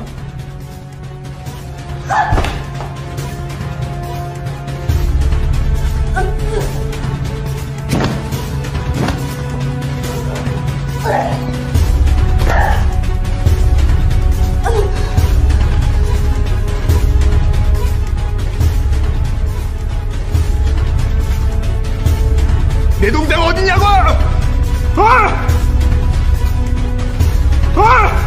내 동생 어디냐고! 어! 어!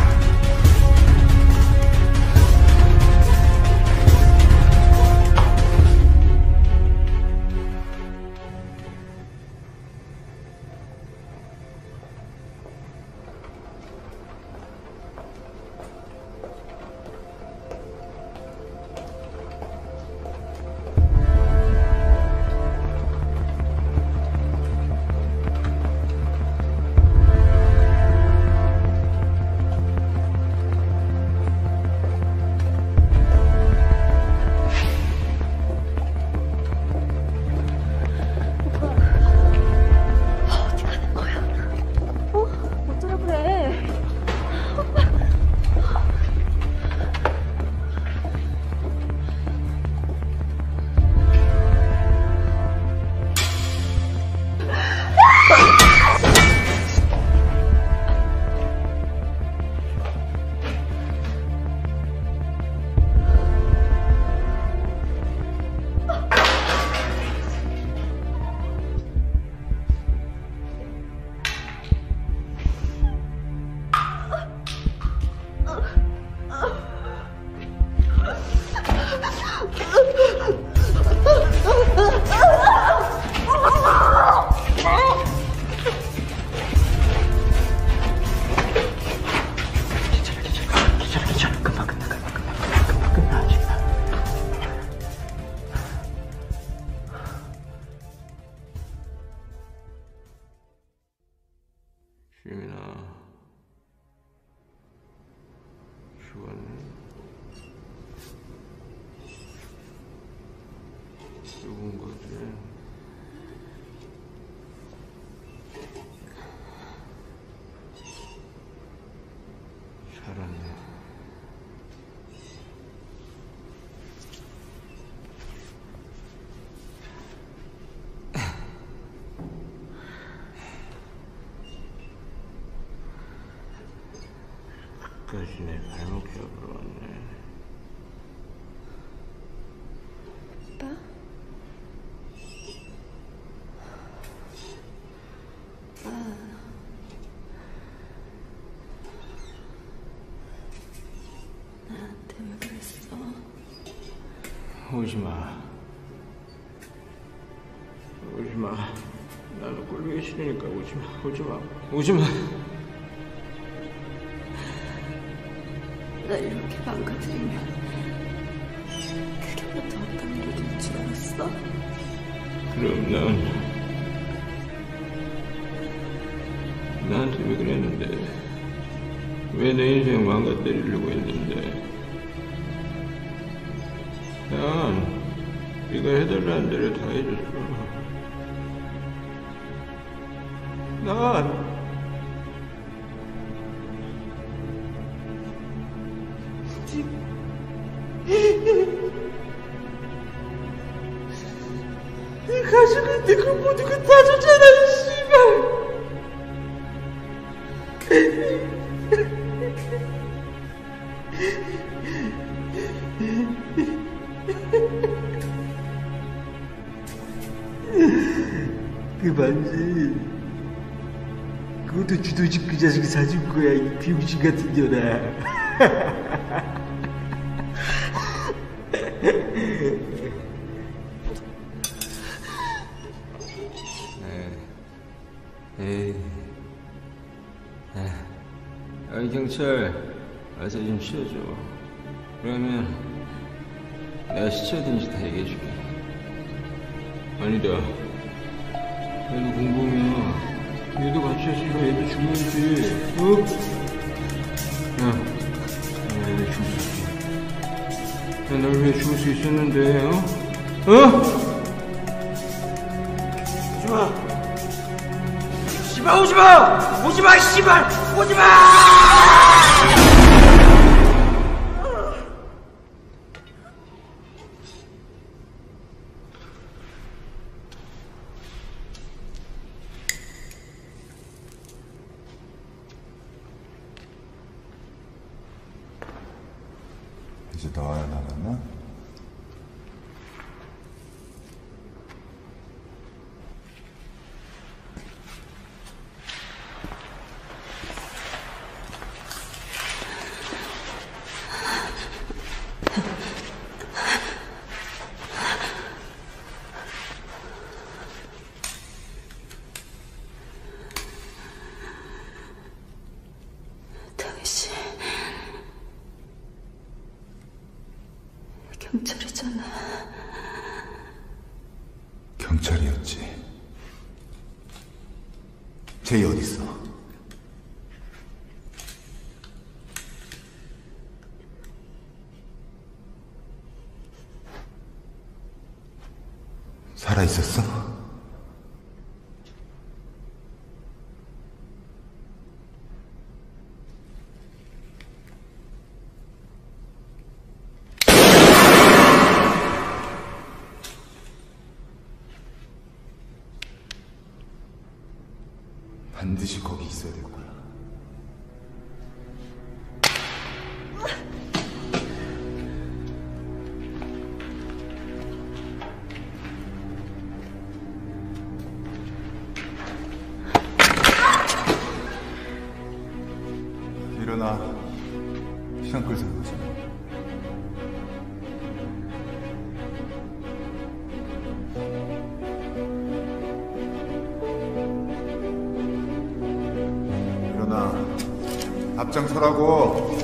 유민아, 죽었네. 죽은 거지. 살았네. 끝까지 내 발목 잡으러 왔네. 오빠? 오빠. 나한테 왜 그랬어? 오지 마. 오지 마. 나는 꼴보기 싫으니까 오지 마. 오지 마. 오지 마. 날 이렇게 망가뜨리면 그게부터 어떤 일이 될 줄 알았어? 그럼 난 나한테 왜 그랬는데? 왜 내 인생 망가뜨리려고 했는데? 난 네가 해달라는 대로 다 해줬어. 난 내 가족한테 그 모든 거 다 줬잖아, 이 씨발. 그 반지 그것도 주도식 그 자식이 사준 거야, 이 비용신 같은 년아. 에이, 아이 경찰 와서 좀 치워줘. 그러면 내가 시체 어딘지 다 얘기해줄게. 아니다, 얘도 공범이야. 얘도 같이 했으니까 얘도 죽는지. 어? 야, 널 위해 죽을 수 있었는데, 어? 어? 오지마! 씨발 오지마! 오지마 씨발! 오지마! 이제 나와야 나갔나? 당신 경찰이잖아. 경찰이었지. 제이 어딨어? 살아있었어? 반드시 거기 있어야 될 거야. 일어나. 시간 끌지 말자. 앞장서라고.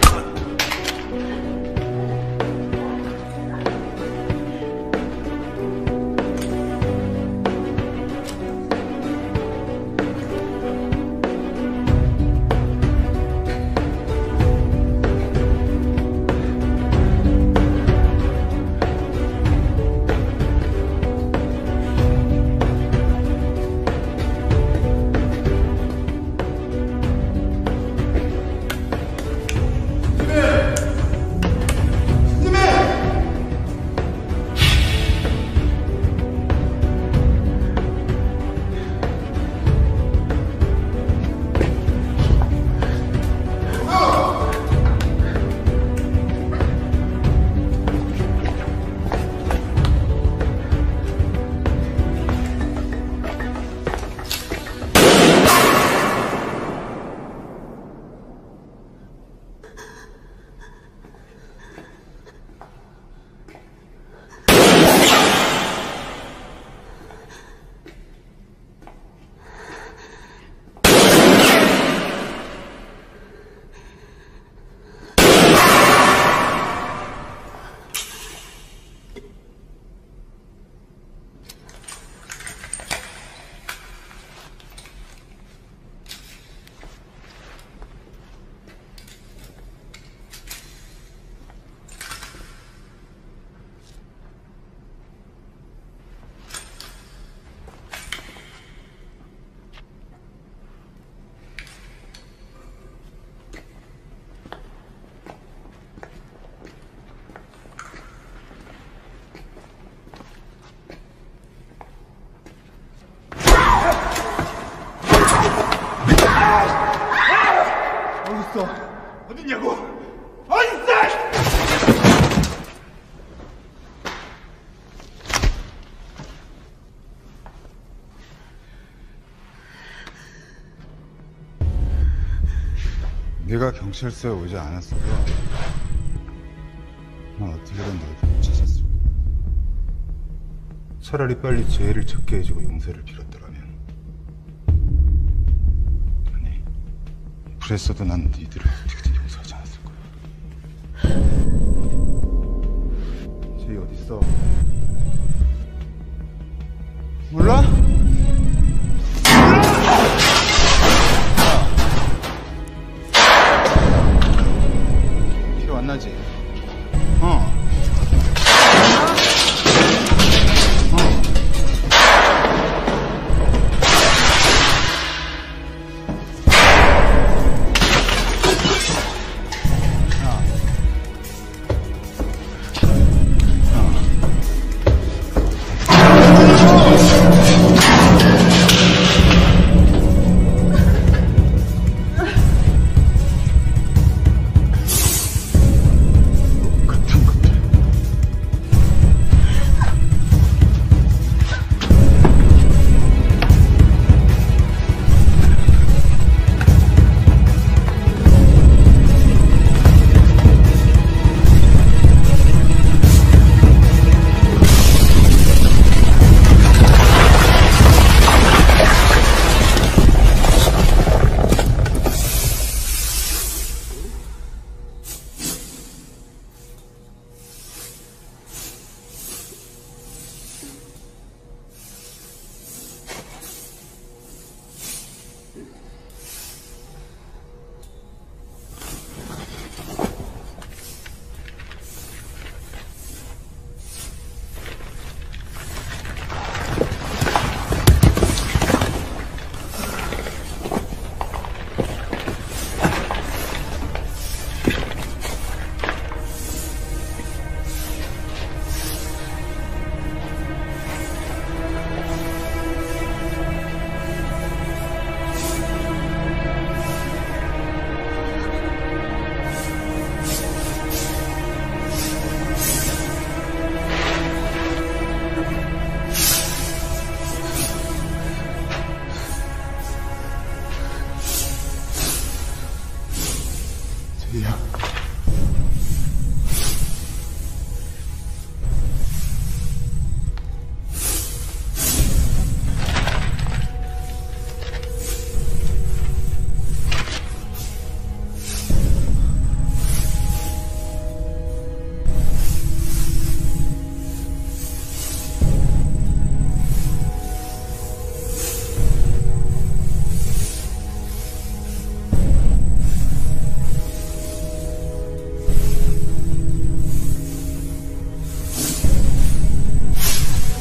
어딨어? 어딨냐고? 어딨어? 네가 경찰서에 오지 않았어도 난 어떻게든 너를 못 찾았을 거야. 차라리 빨리 죄를 적게 해주고 용서를 빌었더라면. 아니, 그랬어도 난 니들을 어떻게든 용서하지 않았을 거야. 제이 어딨어? 몰라? 피 안 나지? 어.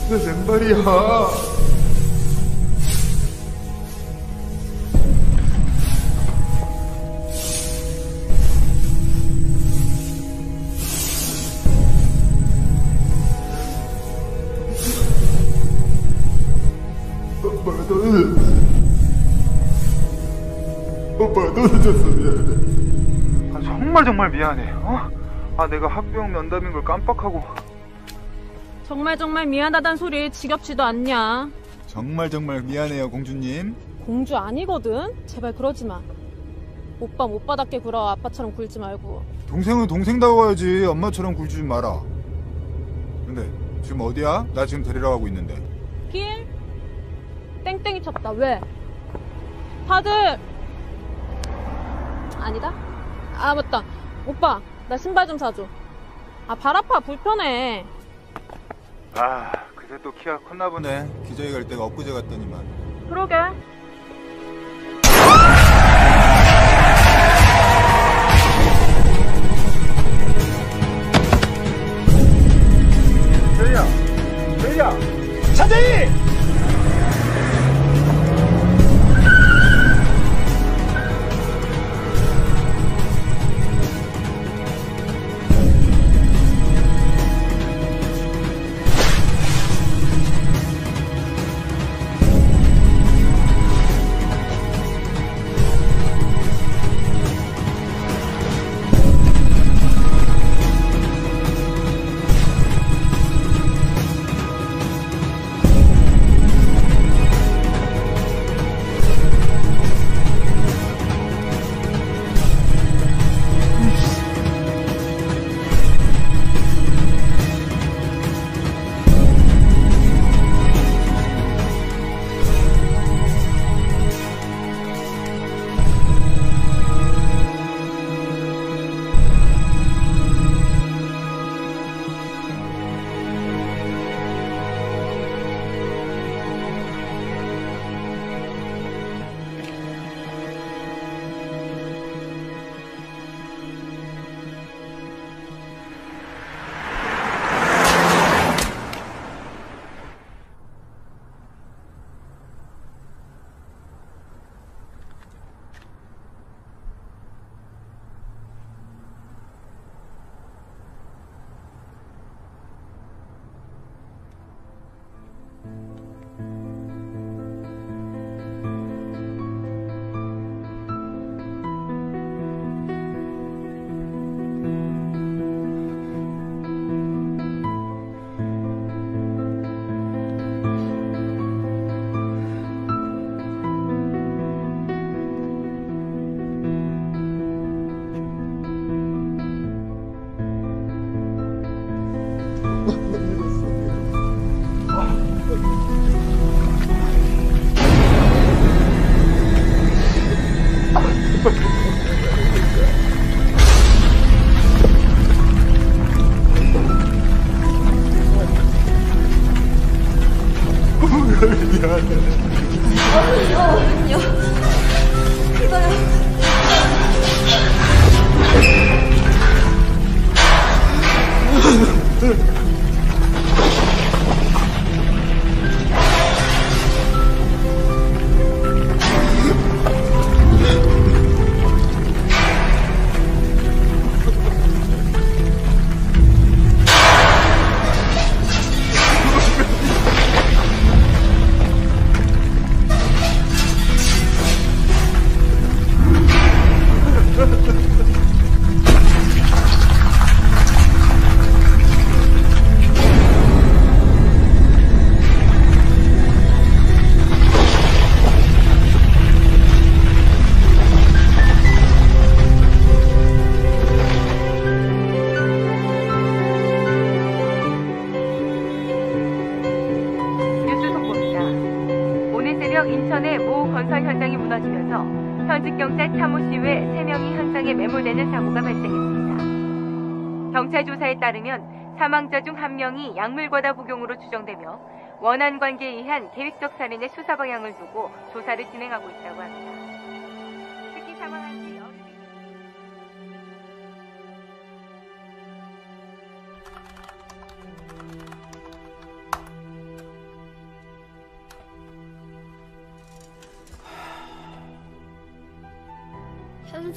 왜 맨발이야? 오빠가 너는 오빠가 너는 졌어. 미안해. 아, 정말 정말 미안해. 어? 아 내가 학병 면담인 걸 깜빡하고. 정말 정말 미안하단 소리 지겹지도 않냐. 정말 정말 미안해요 공주님. 공주 아니거든. 제발 그러지 마. 오빠 못 받았게 굴어. 아빠처럼 굴지 말고. 동생은 동생다워 가야지. 엄마처럼 굴지 좀 마라. 근데 지금 어디야? 나 지금 데리러 가고 있는데. 길? 땡땡이 쳤다. 왜? 다들 아니다. 아 맞다. 오빠 나 신발 좀 사줘. 아 발 아파 불편해. 아 그새 또 키가 컸나 보네. 기저귀 갈 때가 엊그제 갔더니만. 그러게. 제이야, 제이야, 차제이! 인천의 모 건설 현장이 무너지면서 현직경찰 참호씨 외 세 명이 현장에 매몰되는 사고가 발생했습니다. 경찰 조사에 따르면 사망자 중 한 명이 약물과다 복용으로 추정되며 원한 관계에 의한 계획적 살인의 수사 방향을 두고 조사를 진행하고 있다고 합니다. 특히 사망한 지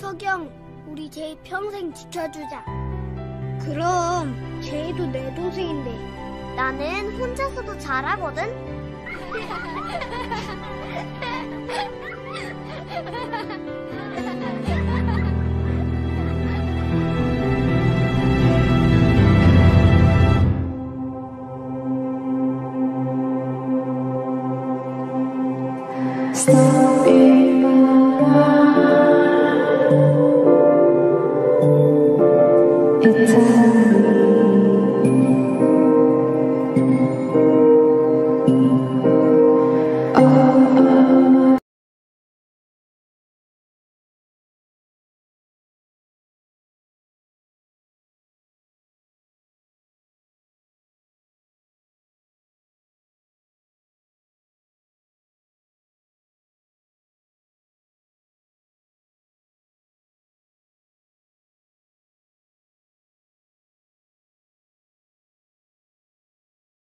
석영, 우리 제이 평생 지켜주자. 그럼 제이도 내 동생인데 나는 혼자서도 잘하거든.